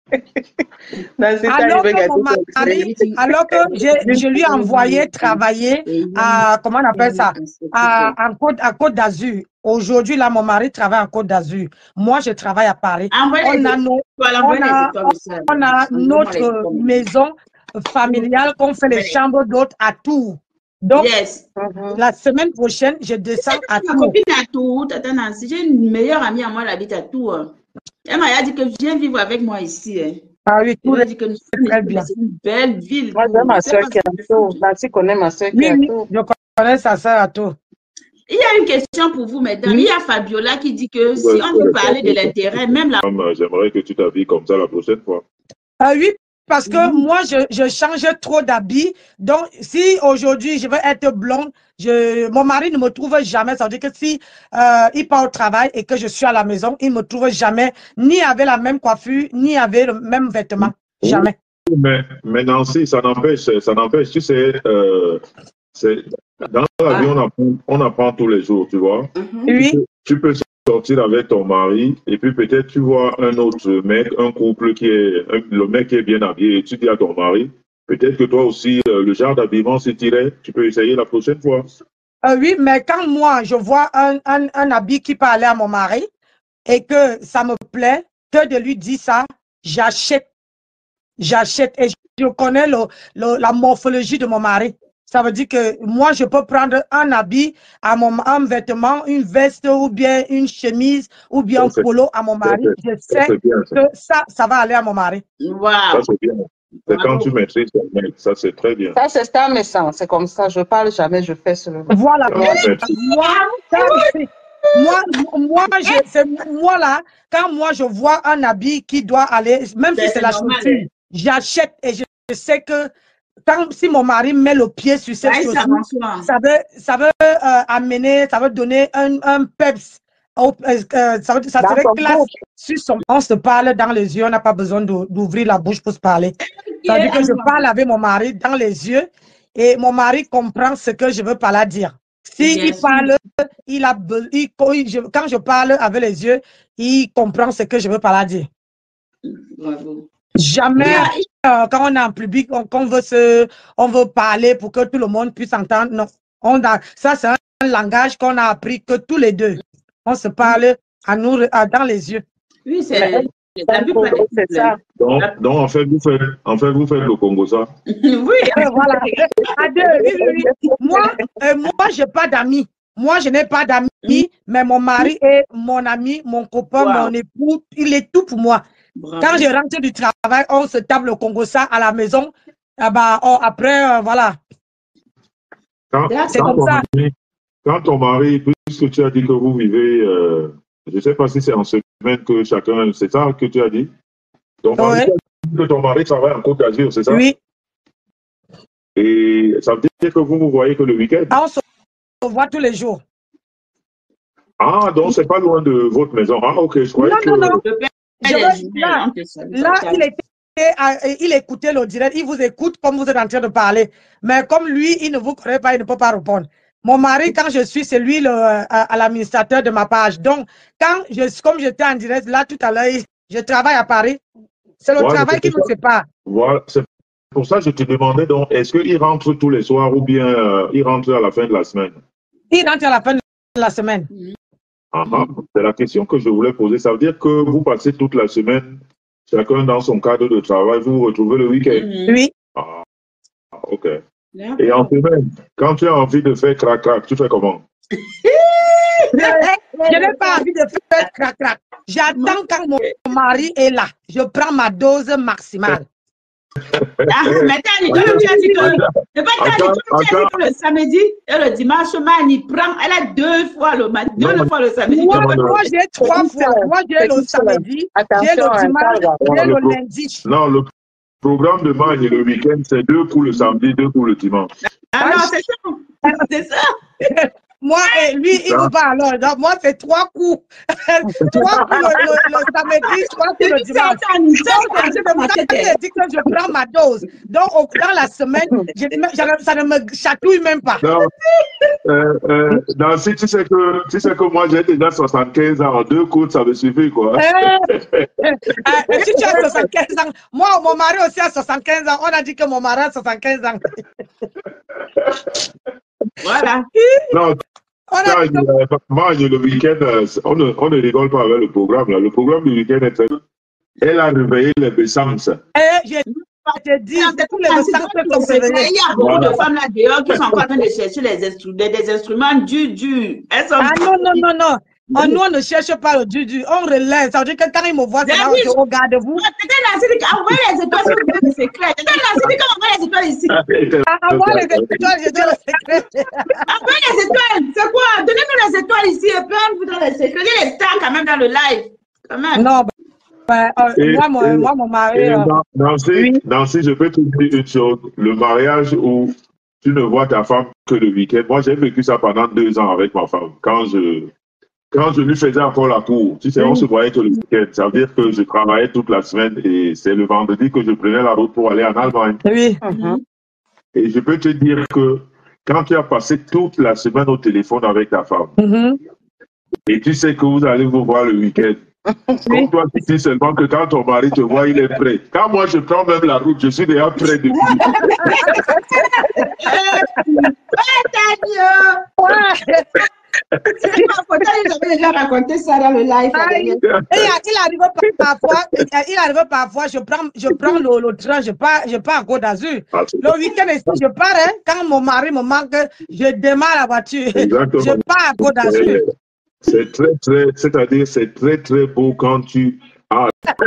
Dans ce temps, il Alors veut que mon gâter ton mari, alors que je, je lui ai envoyé travailler à, comment on appelle ça, à, en Côte, à Côte d'Azur. Aujourd'hui, là, mon mari travaille en Côte d'Azur. Moi, je travaille à Paris. Envoyez On les a, nos, étoiles, on envoyez les a, étoiles aussi. on a Envoyez-moi les notre étoiles. maison familiale qu'on fait les Ouais. chambres d'hôtes à Tours. Donc, Yes. la semaine prochaine, je descends à Ma Tours. copine à Tours, Tata Nancy, j'ai une meilleure amie à moi, elle habite à Tours. Elle m'a dit que viens vivre avec moi ici. Hein. Ah oui, Elle Tours m'a dit que nous sommes très ici, bien. mais c'est une belle ville. Moi, j'ai Tours. ma C'est soeur pas qui est à si Tours. fou. Nancy connaît ma soeur qui Oui, est à oui, Tours. je connais sa sœur à Tours. Il y a une question pour vous, mesdames. Oui. Il y a Fabiola qui dit que si Ouais, on veut parler de l'intérêt, même la... J'aimerais que tu t'habilles comme ça la prochaine fois. Ah oui, parce que Mhm. moi, je, je change trop d'habits. Donc, si aujourd'hui, je veux être blonde, je, mon mari ne me trouve jamais. Ça veut dire que si euh, il part au travail et que je suis à la maison, il ne me trouve jamais ni avec la même coiffure, ni avec le même vêtement. Jamais. Mais, mais Nancy, ça n'empêche, ça n'empêche, tu sais, euh, c'est, dans la vie, on apprend, on apprend tous les jours, tu vois. Mhm. Tu Oui, peux, tu peux sortir avec ton mari et puis peut-être tu vois un autre mec, un couple qui est, un- le mec qui est bien habillé et tu dis à ton mari, peut-être que toi aussi, euh, le genre d'habillement, si tu irais, tu peux essayer la prochaine fois. euh, oui, mais quand moi, je vois un, un, un habit qui peut aller à mon mari et que ça me plaît, que de lui dire ça, j'achète. J'achète et je connais le, le- la morphologie de mon mari. Ça veut dire que moi, je peux prendre un habit, à mon, un vêtement, une veste ou bien une chemise ou bien un Ça, c'est- polo à mon mari. ça, Je Ça, sais c'est bien, ça. que ça, ça va aller à mon mari. Ça, Wow. c'est bien. C'est quand tu maîtrises ton mec, ça, c'est très bien. Ça, c'est ça, mais ça, c'est comme ça. Je parle jamais, je fais seulement. Voilà. Quand tu maîtrises. Moi, ça, c'est- moi, moi, je, c'est moi là, quand moi je vois un habit qui doit aller, même si C'est c'est la normal, chaussure, hein. j'achète et je, je sais que quand, si mon mari met le pied sur cette Ouais, ça chaussure, va, ça. ça veut, ça veut euh, amener, ça veut donner un, un peps. au- euh, euh, ça, veut- ça Dans serait ton classe groupe. sur son. On se parle dans les yeux, on n'a pas besoin d'ou- d'ouvrir la bouche pour se parler. Ça veut dire que je parle avec mon mari dans les yeux et mon mari comprend ce que je veux par là dire. Si Bien il sûr. parle, il a, be- il- il- je- quand je parle avec les yeux, il comprend ce que je veux par là dire. Bravo. Jamais, Yeah. euh, quand on est en public, on, qu'on veut se, on veut parler pour que tout le monde puisse entendre. Non, on a, ça c'est un langage qu'on a appris que tous les deux, on se parle à nous, à- dans les yeux. Oui, c'est Mais- la plupart des C'est couples. ça. Donc, donc, en fait, vous faites, en fait, vous faites le Congo, ça. Oui. Euh, voilà. À deux, oui, oui, oui. Moi, euh, moi, j'ai pas d'amis. Moi, je n'ai pas d'amis, mais mon mari est mon ami, mon copain, Wow. mon époux, il est tout pour moi. Bravo. Quand je rentre du travail, on se tape le Congo ça à la maison. Ah bah, on- après, euh, voilà. Quand, C'est quand comme ton ça. mari, quand ton mari, puisque tu as dit que vous vivez, euh, je ne sais pas si c'est en semaine que chacun, c'est ça que tu as dit? Ton mari, Ouais. tu as dit que ton mari travaille en Côte d'Azur, c'est ça? Oui. Et ça veut dire que vous vous voyez que le week-end? Ah, on se voit tous les jours. Ah, donc c'est pas loin de votre maison. Ah, ok, je croyais Non, que... non, non. Le père Je des veux- jumelles, là, on te salue, Là, Pascal. il était, à- il écoutait le direct, il vous écoute comme vous êtes en train de parler. Mais comme lui, il ne vous connaît pas, il ne peut pas répondre. Mon mari, quand je suis, c'est lui le, à, à l'administrateur de ma page. Donc, quand je, comme j'étais en direct, là, tout à l'heure, je travaille à Paris. C'est le Ouais, travail c'est qui pour me ça. sépare. Voilà, c'est pour ça que je te demandais donc, est-ce qu'il rentre tous les soirs ou bien euh, il rentre à la fin de la semaine? Il rentre à la fin de la semaine. Ah, ah, c'est la question que je voulais poser. Ça veut dire que vous passez toute la semaine, chacun dans son cadre de travail, vous vous retrouvez le week-end. Mhm. Oui. Ah, ok. D'accord. Et en semaine, quand tu as envie de faire crac-crac, tu fais comment? Je, je n'ai pas envie de faire crac-crac. J'attends quand mon mari est là. Je prends ma dose maximale. Ah, mais t'as dit que tu as dit que le samedi et le dimanche, man, il prend, elle a deux fois le matin, deux fois le samedi. Moi, moi j'ai trois fois. Moi, j'ai le samedi, j'ai le dimanche, j'ai le lundi. Non, le programme de match et le week-end, c'est deux coups le samedi, deux coups le dimanche. Ah non, c'est ça. C'est ça. Moi, et lui, il ne veut pas alors. Donc, moi, c'est trois coups. Trois coups le, le, le samedi, trois coups le dimanche. Donc, je dis que je prends ma dose. Donc, au, dans la semaine, je, je, ça ne me chatouille même pas. Non, euh, euh, non si tu sais que, tu sais que moi, j'ai déjà soixante-quinze ans. En deux coups, ça me suffit, quoi. Euh, euh, si tu as soixante-quinze ans, moi, mon mari aussi a soixante-quinze ans. On a dit que mon mari a soixante-quinze ans. Voilà. Non, on a ça, euh, moi, le week-end, on ne, on ne rigole pas avec le programme. Là. Le programme du week-end, est très... elle a réveillé les Bessams. Eh, j'ai dit, c'est tous les Bessams qui sont réveillés. Il y a beaucoup voilà. de femmes là dehors qui sont encore en train de chercher les instru des, des instruments du du. Sont... Ah non, non, non, non. Oh, nous, on ne cherche pas le du du, on relève. Ça veut dire que quand ils me voient, c'est là où je regarde vous. Peut-être Nancy dit envoie les étoiles sur le secret. Peut-être Nancy dit qu'on envoie les étoiles ici. Envoie les étoiles, je dis le secret. Envoie les étoiles. C'est quoi? Donnez-nous les étoiles ici et puis on vous donne les secrets. Il y a les temps quand même dans le live. Quand même. Non, bah, euh, et, moi, mon, et, moi, mon mari. Euh... Nancy, oui. Nancy, je peux te dire une chose. Le mariage où tu ne vois ta femme que le week-end. Moi, j'ai vécu ça pendant deux ans avec ma femme. Quand je. Quand je lui faisais encore la cour, tu sais, oui. on se voyait que le week-end. Ça veut dire que je travaillais toute la semaine et c'est le vendredi que je prenais la route pour aller en Allemagne. Oui. Mm-hmm. Et je peux te dire que quand tu as passé toute la semaine au téléphone avec ta femme, mm-hmm. et tu sais que vous allez vous voir le week-end, oui. comme toi, tu dis seulement que quand ton mari te voit, il est prêt. Quand moi, je prends même la route, je suis déjà prêt depuis. J'avais déjà raconté ça dans le live. Ah, il, il arrive parfois, il arrive parfois, je prends, je prends le, le train, je pars, je pars à Côte d'Azur. Ah, le week-end, je pars, hein, quand mon mari me manque, je démarre la voiture. Exactement. Je pars à Côte d'Azur. C'est très, très, c'est-à-dire, c'est très, très beau quand tu. Ah.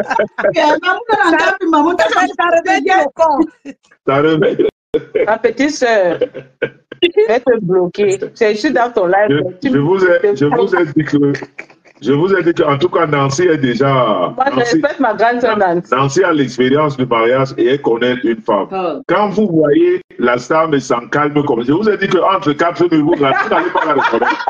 Ça réveille au corps. Ça réveille. Ma petite soeur, je vais te bloquer. Je suis dans ton live. Je, je, vous ai, je vous ai dit que, je vous ai dit que, en tout cas, Nancy est déjà. Moi, je respecte ma grande soeur Nancy. Nancy a l'expérience du mariage et elle connaît une femme. Oh. Quand vous voyez la star mais sans calme comme je vous ai dit qu'entre quatre mille, vous n'allez pas la reconnaître.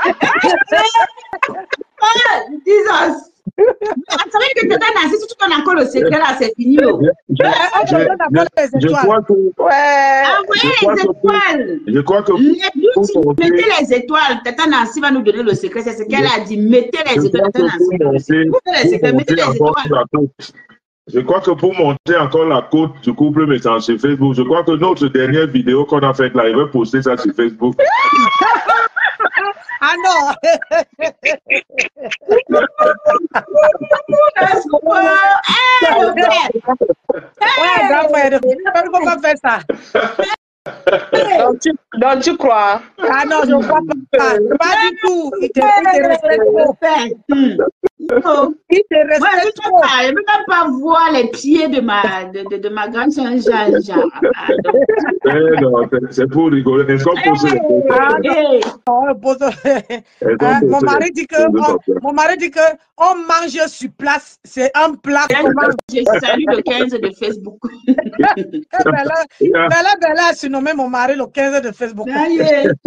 Jesus! Ça veut dire que Tata Nancy, si tu connais encore le secret là, c'est fini. Je, je, je, je crois que. Ouais. Envoyez les étoiles. Je crois que. Mettez les étoiles. Tata Nancy va nous donner le secret. C'est ce qu'elle a dit. Mettez les étoiles. Tata Nancy. Mettez les étoiles. Je crois que pour monter encore la côte du couple méchant sur Facebook, je crois que notre dernière vidéo qu'on a faite là, il va poster ça sur Facebook. Ah non! Ouais, on va faire ça. Donc tu, donc tu crois? Ah non, je ne crois pas. Pas du tout. Il te, il te respecte trop. Il te respecte Moi, je trop. Je ne peux même pas voir les pieds de ma, de, de, de ma grande soeur Jean. Jean. Eh non, c'est pour rigoler. Est-ce qu'on pose les questions? Mon mari dit que, on, mon mari dit que on mange sur place. C'est un plat. Je salue le quinze de Facebook. Bella, Bella, Bella a surnommé mon mari le quinze de Facebook. il,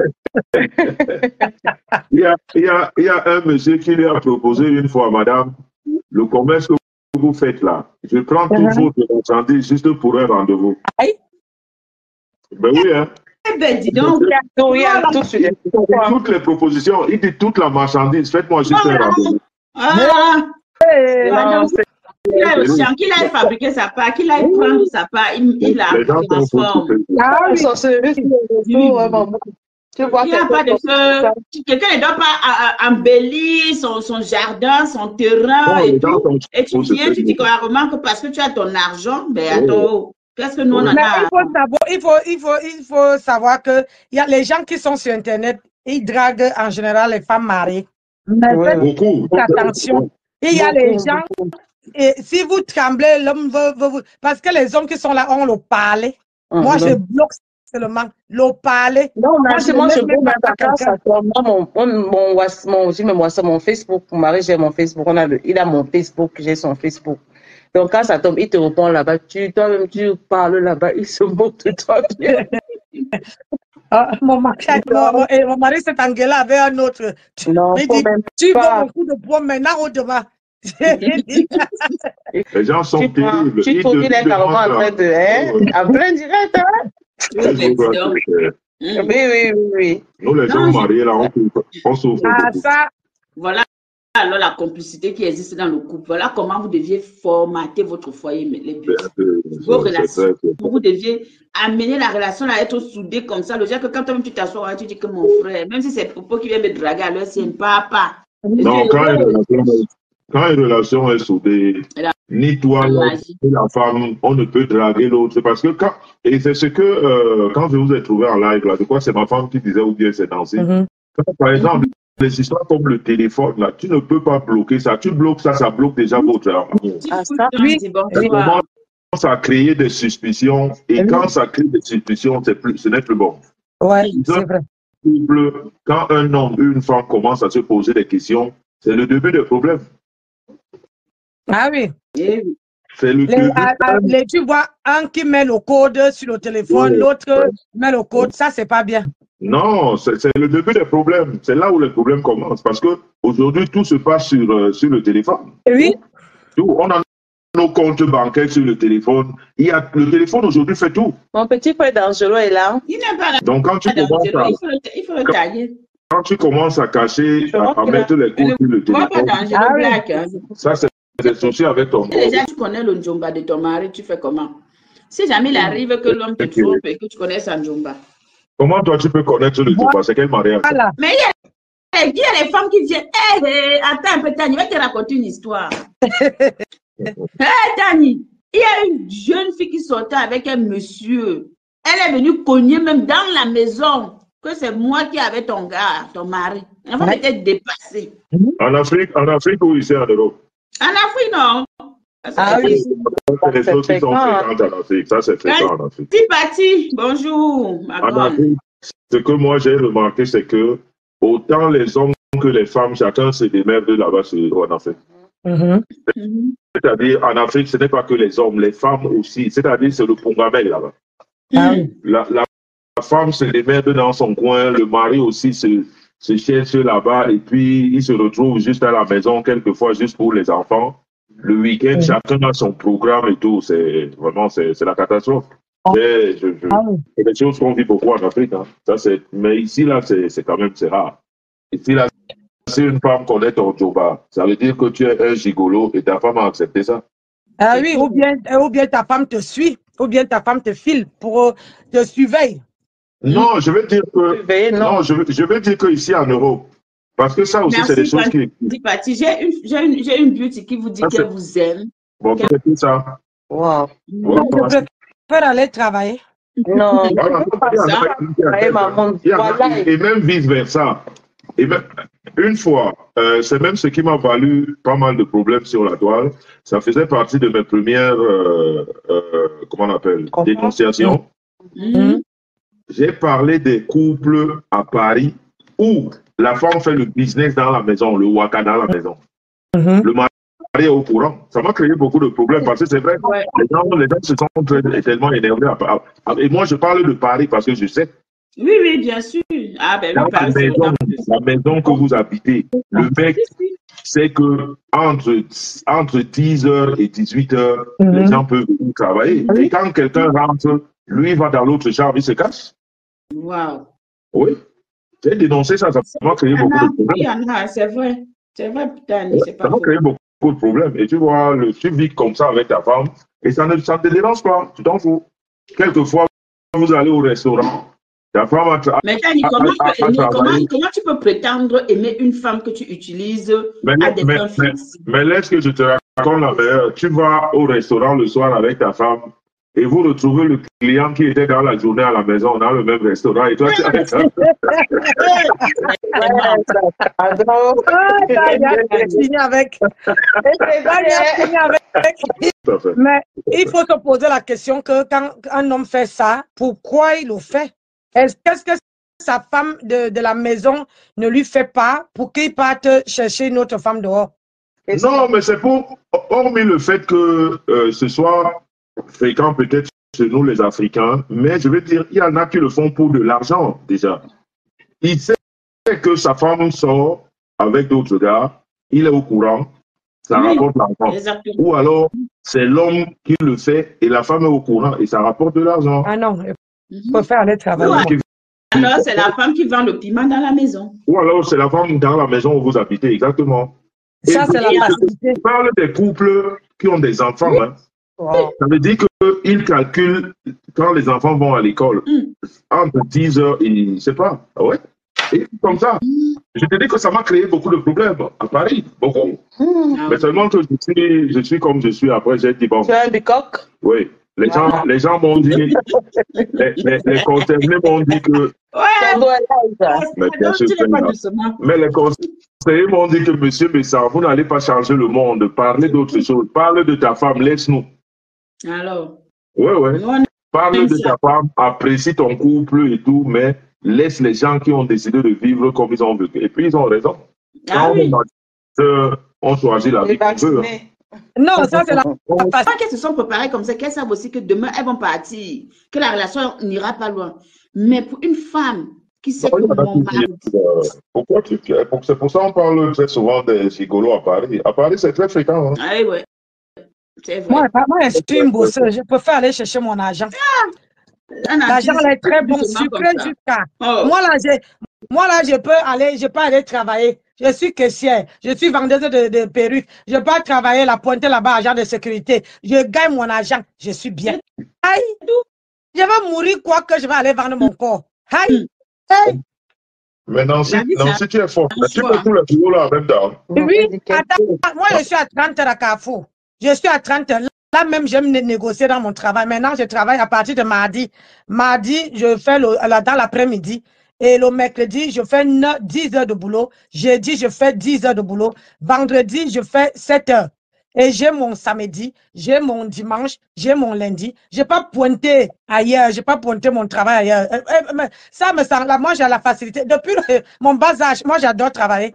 y a, il, y a, il y a un monsieur qui lui a proposé une fois, madame, le commerce que vous faites là, je prends toutes uh-huh. vos marchandises juste pour un rendez-vous. Aïe. Ben oui, hein. Eh ben, dis donc. Toutes les propositions, il dit toute la marchandise, faites-moi juste un rendez-vous. Ah. Qu'il aille, qu'il aille fabriquer sa part, qu'il aille prendre sa part, il, il la transforme. Ah oui, quelqu'un ne doit pas embellir son, son jardin, son terrain et tout. Et tu viens, tu dis qu'on remarque parce que tu as ton argent, ben attends, qu'est-ce que nous on en a? Il faut savoir, il faut, il faut, il faut savoir que il y a les gens qui sont sur Internet. ils draguent en général les femmes mariées. Mais Ouais, faites Beaucoup. attention. Il y a beaucoup, les gens, beaucoup. et si vous tremblez, l'homme veut, veut vous... Parce que les hommes qui sont là ont le parler. Hum, Moi, je donc, bloque seulement le parler. non, Moi, merci, je moi, ne je laisse même peux pas mettre à à part quelqu'un. ça. Moi, mon, mon, mon, Whats- mon, j'ai même WhatsApp, mon Facebook. Mon mari, j'ai mon Facebook. On a le, il a mon Facebook, j'ai son Facebook. Donc, quand ça tombe, il te répond là-bas. Tu, toi-même, tu parles là-bas. Il se moque de toi bien. Ah, mon mari, mon, mon, et mon mari s'est engueulé avec un autre. Non, Il faut dit, même tu veux pas. beaucoup de poids maintenant ou demain? Les gens sont Tu prends, terribles. tu Ils trouves te qu'il est carrément en demandent train de, hein, en plein direct, hein? Tu veux les autres, président. euh, Hum. Oui, oui, oui, oui. nous, les Non, gens je- mariés, là, on souffre, on souffre Ah, beaucoup. ça, Voilà alors la complicité qui existe dans le couple. Voilà comment vous deviez formater votre foyer, mais les buts. C'est euh, Vos c'est- c'est relations. très, c'est très- Vous deviez amener la relation à être soudée comme ça. Le jour que quand toi-même tu t'assois, tu dis que mon frère, même si c'est Popo qui vient me draguer à l'heure sienne, papa. Non, quand une relation est, quand une relation est soudée, La- ni toi, la ni magie. la femme, on ne peut draguer l'autre. C'est parce que quand, et c'est ce que, euh, quand je vous ai trouvé en live, là, je crois que c'est ma femme qui disait ou bien c'est Nancy. Mhm. Quand, par exemple, les histoires comme le téléphone, là, tu ne peux pas bloquer ça. Tu bloques ça, ça bloque déjà votre amour. Tu Ah, fous ça, le temps, oui. tu dis Ça bonsoir. commence à créer des suspicions. Et Oui. quand ça crée des suspicions, c'est plus, ce n'est plus bon. Ouais, Ça, c'est vrai. couple, quand un homme ou une femme commence à se poser des questions, c'est le début des problèmes. Ah oui. Eh oui. C'est le Les, début. ah, ah, les- tu vois, un qui met le code sur le téléphone, Ouais, l'autre ouais. met le code, ça, c'est pas bien. Non, c'est c'est le début des problèmes. C'est là où les problèmes commencent. Parce que aujourd'hui, tout se passe sur, euh, sur le téléphone. Oui. Tout, on a nos comptes bancaires sur le téléphone. Il y a, le téléphone aujourd'hui fait tout. mon petit frère dangereux est là. Il n'est pas là. Donc quand tu commences Il à, faut le, il faut le tailler. quand tu commences à cacher, Je à, vois à qu'il a- mettre les codes sur le Moi, pas téléphone, dangereux, Ah oui. black. Hein. ça c'est des soucis avec ton Et déjà, corps. tu connais le Njomba de ton mari, tu fais comment? Si jamais il arrive que l'homme te Ok. trompe et que tu connais sa Njomba. Comment toi tu peux connaître le Djoba? C'est quel mariage? Voilà. Mais il y, a, il y a les femmes qui viennent. Hé, hé, attends un peu, Tani, je vais te raconter une histoire. Hé, Tani, il y a une jeune fille qui sortait avec un monsieur. Elle est venue cogner même dans la maison que c'est moi qui avais ton gars, ton mari. Elle va Ouais. peut-être dépasser. En Afrique, en Afrique ou ici en Europe? En Afrique, non. Ah oui. C'est des C'est choses qui sont fréquent. fréquentes en Afrique. Ça, c'est fréquent en Afrique. Petit Pati, bonjour, ma En grande. Afrique, ce que moi j'ai remarqué, c'est que autant les hommes que les femmes, chacun se démerde là-bas sur- en Afrique. Mhm. Mhm. C'est-à-dire, en Afrique, ce n'est pas que les hommes, les femmes aussi. C'est-à-dire, c'est le Pongamel là-bas. Ah oui. La, la, la femme se démerde dans son coin, le mari aussi se, se cherche là-bas, et puis il se retrouve juste à la maison, quelquefois juste pour les enfants. Le week-end, Mhm. chacun a son programme et tout. C'est vraiment, c'est c'est la catastrophe. Oh. Mais je- je- Ah oui. C'est des choses qu'on vit beaucoup en Afrique. Hein. Ça, c'est, mais ici, là, c'est c'est quand même c'est rare. Ici, là, si une femme connaît ton Djoba, ça veut dire que tu es un gigolo et ta femme a accepté ça. Ah oui, ou bien, ou bien ta femme te suit, ou bien ta femme te file pour te surveiller. Non, je veux dire que. Surveiller, non. Non, je veux, je veux dire qu'ici en Europe, parce que ça aussi, Merci, c'est des choses qui. Petit Pati. J'ai une, j'ai une, j'ai une beauty qui vous dit Ça, qu'elle c'est- vous aime. Bon, c'est tout ça. Wow. Voilà. Je préfère aller travailler. Non, je Voilà. peux pas Il y en a ça. qui- Travailler, maman. il y en a- Voilà. Et même vice-versa. Et même, une fois, euh, c'est même ce qui m'a valu pas mal de problèmes sur la toile. Ça faisait partie de mes premières, euh, euh, comment on appelle, Comment? dénonciations. Mhm. J'ai parlé des couples à Paris où la femme fait le business dans la maison, le waka dans la maison. Mhm. Le mari est au courant. Ça m'a créé beaucoup de problèmes parce que c'est vrai, Ouais. les gens, les gens se sont très- tellement énervés. à- à- à- et moi, je parle de Paris parce que je sais, Oui, oui, bien sûr. Ah, ben dans oui, la Paris, c'est maison, autant plus. la maison que vous habitez, le mec Si, si. sait que entre, entre dix heures et dix-huit heures, Mhm. les gens peuvent venir travailler. Oui. Et quand quelqu'un rentre, lui va dans l'autre chambre, il se casse. Wow. Oui. J'ai dénoncé ça, ça m'a créé Il y en beaucoup a, de problèmes. il y en a, c'est vrai. C'est vrai, putain, c'est Ça pas m'a faux. créé beaucoup de problèmes. Et tu vois, le, tu vis comme ça avec ta femme et ça ne ça te dérange pas. Tu t'en fous. Quelquefois, vous allez au restaurant, ta femme a tra- Mais Tani, à- comment, à- tu peux à aimer- comment, travailler. comment tu peux prétendre aimer une femme que tu utilises Mais, à des mais, fins mais, fixes? mais laisse que je te raconte la meilleure. Tu vas au restaurant le soir avec ta femme et vous retrouvez le client qui était dans la journée à la maison, dans le même restaurant, et toi, tu as avec. Mais il faut se poser la question que quand un homme fait ça, pourquoi il le fait? Qu'est-ce que sa femme de, de la maison ne lui fait pas pour qu'il parte chercher une autre femme dehors? Non, mais c'est pour, hormis le fait que euh, ce soit fréquent peut-être chez nous les Africains, mais je veux dire, il y en a qui le font pour de l'argent déjà. Il sait que sa femme sort avec d'autres gars, il est au courant, ça oui, rapporte l'argent. Ou alors, c'est l'homme qui le fait et la femme est au courant et ça rapporte de l'argent. Ah non, il faut faire aller travailler. Alors, c'est la femme qui vend le piment dans la maison. Ou alors, c'est la femme dans la maison où vous habitez, exactement. Et ça, c'est la facilité. Je parle des couples qui ont des enfants. Oui. Hein. Wow. Ça veut dire qu'ils calculent quand les enfants vont à l'école, mm. entre dix heures et, je ne sais pas, ouais. Et comme ça, mm. je te dis que ça m'a créé beaucoup de problèmes à Paris, beaucoup. Mm. Mais seulement que je suis, je suis comme je suis, après j'ai dit bon. Tu as un bicoque? Oui. Les gens, wow. les gens m'ont dit, les, les, les concernés m'ont dit que. Ouais. Mais, bien sûr, mais les conseillers m'ont dit que monsieur Bessard, vous n'allez pas changer le monde, parlez d'autres choses. Parle de ta femme, laisse-nous. Alors. Oui, oui. Parle de ta femme, apprécie ton couple et tout, mais laisse les gens qui ont décidé de vivre comme ils ont vécu. Et puis ils ont raison. Ah, oui. on, on choisit la vie qu'on veut. Hein. Non, ça c'est la façon qu'elles se sont préparées comme ça, qu'elles savent aussi que demain elles vont partir, que la relation n'ira pas loin. Mais pour une femme qui sait que mon mari... Pourquoi tu... C'est pour ça qu'on parle très souvent des gigolos à Paris. À Paris, c'est très fréquent. Hein? Ah oui, oui. C'est vrai. Moi, moi, je suis une bosseuse. Je préfère aller chercher mon argent. Ah, l'argent est très bon, sucré jusqu'à... Oh. Moi, là, j'ai... Moi, là, je peux aller, je peux aller travailler. Je suis caissière, je suis vendeuse de, de perruques. Je peux pas travailler la pointer là-bas, agent de sécurité. Je gagne mon argent, je suis bien. Aïe, je vais mourir quoi que je vais aller vendre mon corps. Aïe, aïe. Mais Nancy, Nancy, tu es forte. Tu peux tout le boulot là en même temps. Oui, attends, moi, je suis à trente heures à Carrefour. Je suis à trente heures. Là même, j'aime négocier dans mon travail. Maintenant, je travaille à partir de mardi. Mardi, je fais le, dans l'après-midi. Et le mercredi, je fais dix heures de boulot. Jeudi, je fais dix heures de boulot. Vendredi, je fais sept heures. Et j'ai mon samedi, j'ai mon dimanche, j'ai mon lundi. Je n'ai pas pointé ailleurs, je n'ai pas pointé mon travail ailleurs. Ça me semble, là, moi, j'ai la facilité. Depuis le, mon bas âge, moi, j'adore travailler.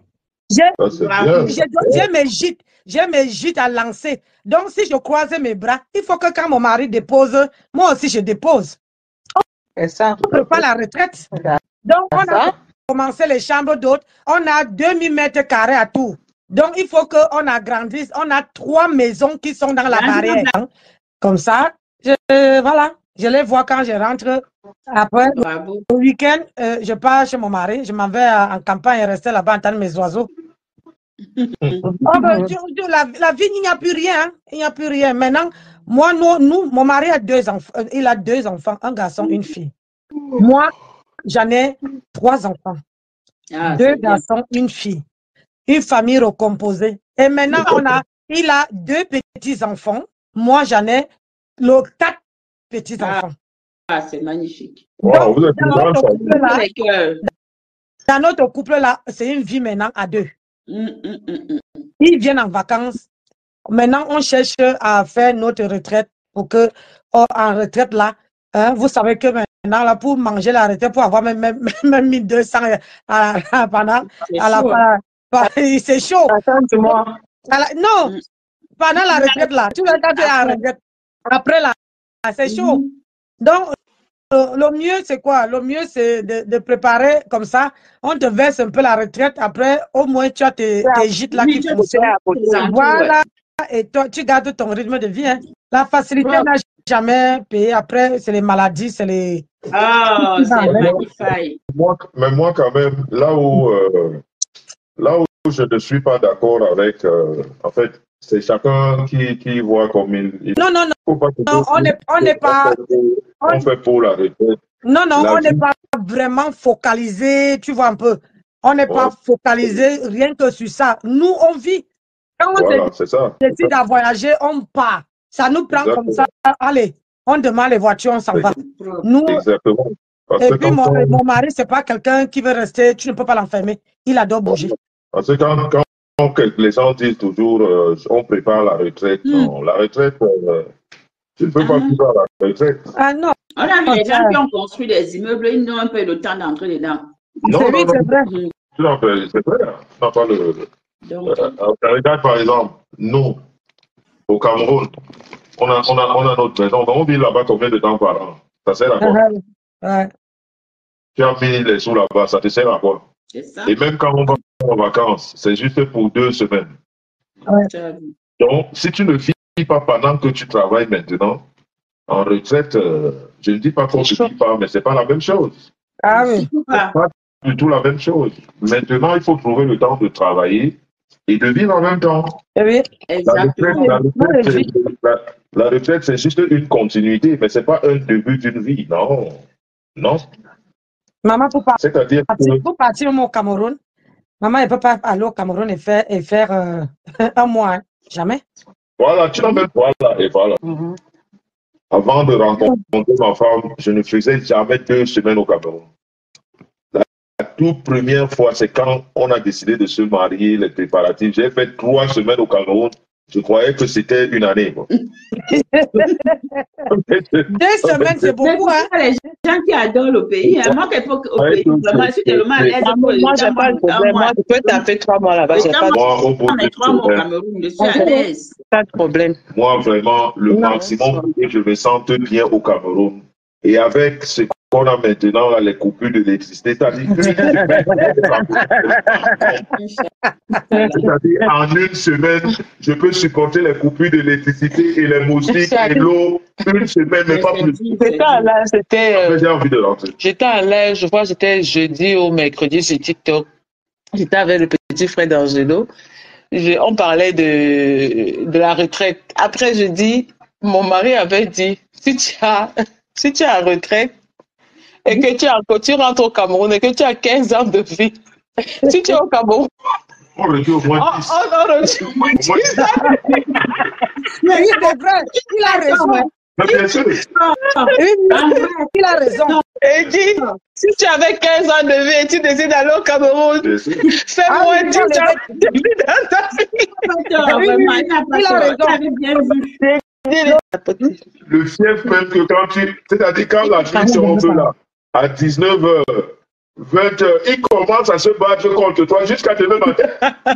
J'ai mes gîtes, j'ai mes gîtes à lancer. Donc, si je croise mes bras, il faut que quand mon mari dépose, moi aussi, je dépose. Et ça. On ne peut pas la retraite. Donc, on a commencé les chambres d'hôtes. On a deux mille mètres carrés à tout. Donc, il faut qu'on agrandisse. On a trois maisons qui sont dans la barrière. Comme ça, je, euh, voilà, je les vois quand je rentre. Après, le week-end, euh, je pars chez mon mari. Je m'en vais en campagne et rester là-bas entendre mes oiseaux. oh, ben, je, la, la vie, il n'y a plus rien. Il n'y a plus rien. Maintenant, moi, nous, nous, mon mari a deux enfants. Il a deux enfants, un garçon, une fille. Moi, j'en ai trois enfants, ah, deux garçons, une fille, une famille recomposée. Et maintenant, on a, il a deux petits-enfants. Moi, j'en ai le quatre petits-enfants. Ah, c'est magnifique. Wow, vous êtes dans, notre couple, là, dans notre couple, là, c'est une vie maintenant à deux. Mm, mm, mm, mm. Ils viennent en vacances. Maintenant, on cherche à faire notre retraite pour que, oh, en retraite, là, hein, vous savez que maintenant, là, pour manger la retraite, pour avoir même, même, même mille deux cents à, à, pendant, à la, c'est chaud. Attends-moi. Non, mm. pendant la retraite, là, tu vas quand tu es en retraite. Après, là, c'est chaud. Mm. Donc, le, le mieux, c'est quoi? Le mieux, c'est de, de préparer comme ça. On te verse un peu la retraite. Après, au moins, tu as tes, tes gîtes là oui, qui fonctionnent. Voilà. Et toi, tu gardes ton rythme de vie. Hein. La facilité ouais. n'a jamais payé. Après, c'est les maladies, c'est les... Ah, oh, c'est magnifique. Moi, mais moi, quand même, là où, euh, là où je ne suis pas d'accord avec, euh, en fait, c'est chacun qui, qui voit comme il... il non, non, non. non on n'est on n'est pas... On fait pour la retraite. Non, non, la on n'est pas vraiment focalisé, tu vois un peu. On n'est ouais. pas focalisé rien que sur ça. Nous, on vit. Quand on voilà, c'est ça. décide à voyager, on part. Ça nous prend Exactement. Comme ça. Allez, on demande les voitures, on s'en va. Nous, exactement. Parce et que puis quand mon, on- mon mari, c'est pas quelqu'un qui veut rester, tu ne peux pas l'enfermer. Il adore bouger. Parce que quand, quand quand les gens disent toujours euh, on prépare la retraite, Hmm. non, la retraite, euh, tu ne peux pas Ah. vivre à la retraite. Ah non, On a vu non, les gens ça- qui ont construit des immeubles, ils n'ont pas eu le temps d'entrer dedans. Non, c'est non, oui, non, c'est vrai. Hmm. tu n'as pas- c'est vrai. hein. Tu n'as pas le. Donc, Euh, euh, regarde par exemple, nous, au Cameroun, on a, on a, on a notre maison. On vit là-bas combien de temps par an? Ça sert à quoi? Ah, ouais. Tu as mis les sous là-bas, ça te sert à quoi? c'est ça. Et même quand on va en vacances, c'est juste pour deux semaines. Tu as vu. Donc, si tu ne vis pas pendant que tu travailles maintenant, en retraite, euh, je ne dis pas qu'on ne C'est chaud. vit pas, mais ce n'est pas la même chose. Ah oui. Surtout pas. Pas du tout la même chose. Maintenant, il faut trouver le temps de travailler et de vivre en même temps. Eh oui. La retraite, Exactement. la Non, retraite, mais c'est- la- la retraite, c'est juste une continuité, mais ce n'est pas un début d'une vie. Non. Non. Maman, pour partir, C'est-à-dire que pour partir au Cameroun, maman, elle ne peut pas aller au Cameroun et faire, et faire euh, un mois. Hein. Jamais. voilà, tu l'as même voilà, et voilà. Mhm. Avant de rencontrer ma femme, je ne faisais jamais deux semaines au Cameroun. La, la toute première fois, c'est quand on a décidé de se marier, les préparatifs. J'ai fait trois semaines au Cameroun. Je croyais que c'était une année. quoi. Deux semaines, c'est Mais beaucoup. Hein. pourquoi les gens qui adorent le pays, hein, moi, qu'il faut au Ouais, pays, donc, vraiment, je suis tellement à l'aise. Ah, pour moi, les moi, j'ai gens, pas le un problème. mois. Moi, je peux taper trois mois là-bas. J'ai Les pas, de- gens, Moi, au bout on est d'une trois mois au semaine, Cameroun, je suis à l'aise. pas de problème. moi, vraiment, le Non, maximum que je me sente bien au Cameroun, et avec ce qu'on a maintenant, là, les coupures d'électricité, c'est-à-dire une semaine, c'est-à-dire en une semaine, je peux supporter les coupures d'électricité et les moustiques et l'eau une semaine, mais pas plus. C'était à l'aise, c'était. euh, J'ai envie de rentrer. J'étais à l'aise, je crois que c'était jeudi ou mercredi sur TikTok. J'étais avec le petit frère d'Angelo. Je- On parlait de, de la retraite. Après, je dis, mon mari avait dit, si tu as, si tu es à retraite et que tu, as, que tu rentres au Cameroun et que tu as quinze ans de vie, si tu es au Cameroun, On le dit au on, moins on, dix. on retire Au moins dix. Mais oui, c'est vrai. Il a raison. Mais bien sûr. Oui, oui, il a raison. et dit, si tu avais quinze ans de vie et tu décides d'aller au Cameroun, Bien sûr. fais Ah, moins oui, dix non, ans les- de vie dans ta vie. Vraiment, il n'a pas Il a tort. raison. Tu avais bien vu. Le fief même que quand tu... C'est-à-dire quand la nuit tombe là, à dix-neuf heures, vingt heures, il commence à se battre contre toi jusqu'à demain matin.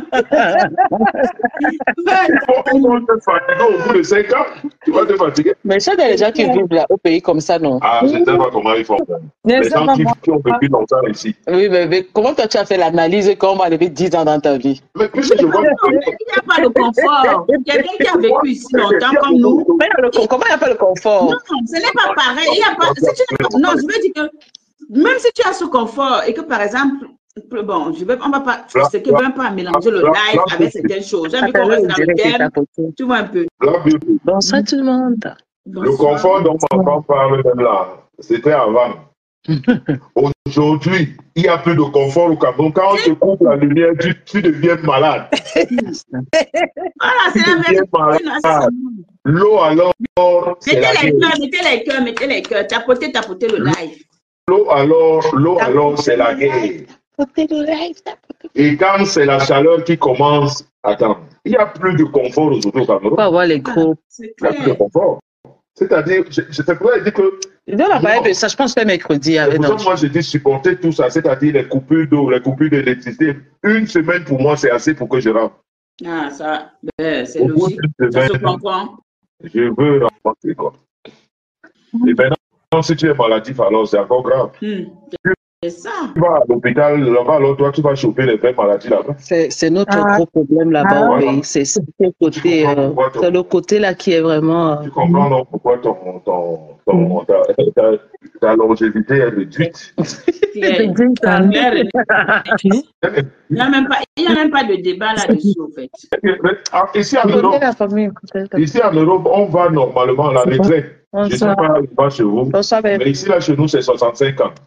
Il faut te fatiguer au bout de cinq ans. Tu vas te fatiguer. Mais ça, des gens qui vivent là, au pays comme ça, non? Ah, je ne sais pas comment ils font. Mais Les ça gens va, qui, moi. qui ont vécu longtemps ici. Oui, mais, mais comment toi, tu as fait l'analyse et comment on a levé dix ans dans ta vie? Mais puisque je vois que... Il n'y a pas de confort. Quelqu'un qui a vécu ici longtemps comme nous, Comment il y a le, comment il n'y a pas le confort? non, ce n'est pas pareil. Il y a pas, si tu n'as pas- non, je veux dire que même si tu as ce confort et que par exemple, bon, je vais, on va pas, Là, ce qui là, veut pas mélanger le là, live là, avec là, certaines choses. J'ai envie qu'on Attends, reste on dans dirait le que c'est thème. tapoté. Tu vois un peu. Là, bien, Bonsoir tout le monde. le confort dont ma femme parle même là, c'était avant. Aujourd'hui, il n'y a plus de confort au Cameroun. Quand on te coupe la lumière, tu, tu deviens malade. Voilà, c'est la Tu deviens vérité. Non, c'est ça. malade. L'eau alors, c'est la Mettez les guerre. cœurs, mettez les cœurs, mettez les cœurs. Tapotez, tapotez le live. L'eau alors, l'eau alors, c'est la guerre. Et quand c'est la chaleur qui commence, attends, il n'y a plus de confort aujourd'hui au Cameroun. Il faut avoir les gros. C'est Il n'y a plus de clair. confort. C'est-à-dire, je, je te pourrais dire que Je dois la parler de ça, je pense que c'est mercredi. c'est Avec pour ça non. que moi je dis supporter tout ça, c'est-à-dire les coupures d'eau, les coupures d'électricité. Une semaine pour moi, c'est assez pour que je rentre. Ah, ça, ben, c'est Au bout logique. d'une Ça se semaine, comprend. je veux rentrer quoi. Et maintenant, si tu es maladif, alors c'est encore grave. Hmm. C'est ça. Tu vas à l'hôpital là-bas, alors toi, tu vas choper les vraies maladies là-bas. C'est c'est notre Ah. gros problème là-bas Ah, au voilà. pays. C'est c'est le côté, Je comprends euh, pourquoi ton- c'est le côté là qui est vraiment. euh, Tu comprends donc pourquoi ton, ton, ton, ta, ta, ta longévité est réduite. Claire. Ah, Claire, il oui. n'y a même pas, il y a même pas de débat là-dessus, en fait. Ah, Ici en Connais Europe, la famille, peut-être. ici en Europe, on va normalement à la retraite. Je ne sais Bonsoir. pas, pas chez vous. Bonsoir, bébé. Mais ici, là, chez nous, c'est soixante-cinq ans.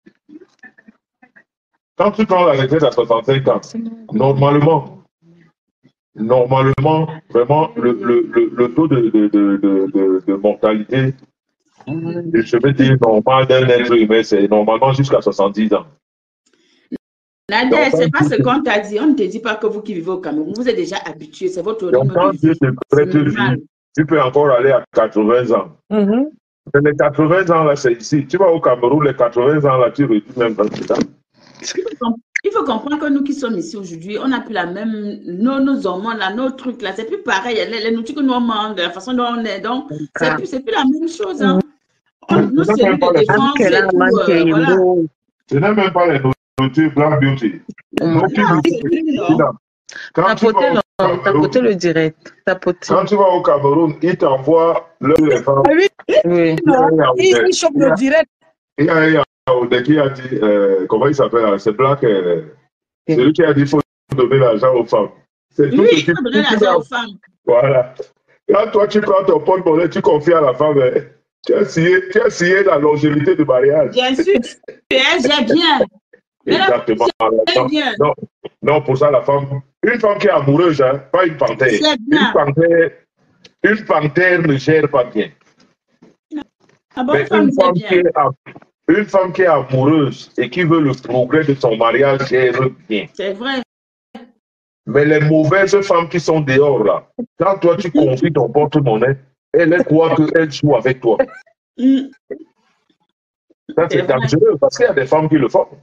Quand tu prends la retraite à soixante-cinq ans, normalement, normalement, vraiment, le, le, le, le taux de, de, de, de, de, de mortalité Et je veux dire, normal d'un être humain, c'est normalement jusqu'à soixante-dix ans. Nadia, c'est pas ce qu'on t'a dit. On ne te dit pas que vous qui vivez au Cameroun, vous êtes déjà habitué. C'est votre rythme Donc, quand de Dieu vie. te prête vie, tu peux encore aller à quatre-vingts ans. Mhm. Mais les quatre-vingts ans, là, c'est ici. Tu vas au Cameroun, les quatre-vingts ans, là, tu réduis même dans le temps. Il faut comprendre que nous qui sommes ici aujourd'hui, on n'a plus la même, nos, nos hormones, là, nos trucs, là, c'est plus pareil. Les, les nourritures que nous on mange, la façon dont on est, donc, c'est plus, c'est plus la même chose. Hein. On, nos cellules de défense et tout, euh, voilà. Ce n'est même pas les nourritures Black Beauty. Non, c'est non. Quand tu vas au Tapoter le direct. Tapoter. Quand tu vas au Cameroun, ils t'envoient leur les femmes. Ah oui, Oui. non, il, il chope le direct. Il y a un Yaoundé qui a dit, euh, comment il s'appelle, c'est Black, euh, c'est lui qui a dit qu'il faut donner l'argent aux femmes. C'est tout Oui, ce il faut qui- donner l'argent aux femmes. Voilà. Là, toi, tu prends ton porte-monnaie, tu confies à la femme, hein. tu as scié, tu as scié la longévité du mariage. Bien sûr, j'ai bien. Mais là, Exactement. c'est Non, bien. non, non, pour ça, la femme, une femme qui est amoureuse, hein, pas une panthère. C'est Une bien. panthère, une panthère ne gère pas bien. La bonne Mais femme, une c'est femme, qui bien. est, am- une femme qui est amoureuse et qui veut le progrès de son mariage gère bien. C'est vrai. Mais les mauvaises femmes qui sont dehors là, quand toi tu confies ton porte-monnaie, elle croit qu'elle joue avec toi. Mm. Ça, c'est C'est vrai. dangereux parce qu'il y a des femmes qui le font.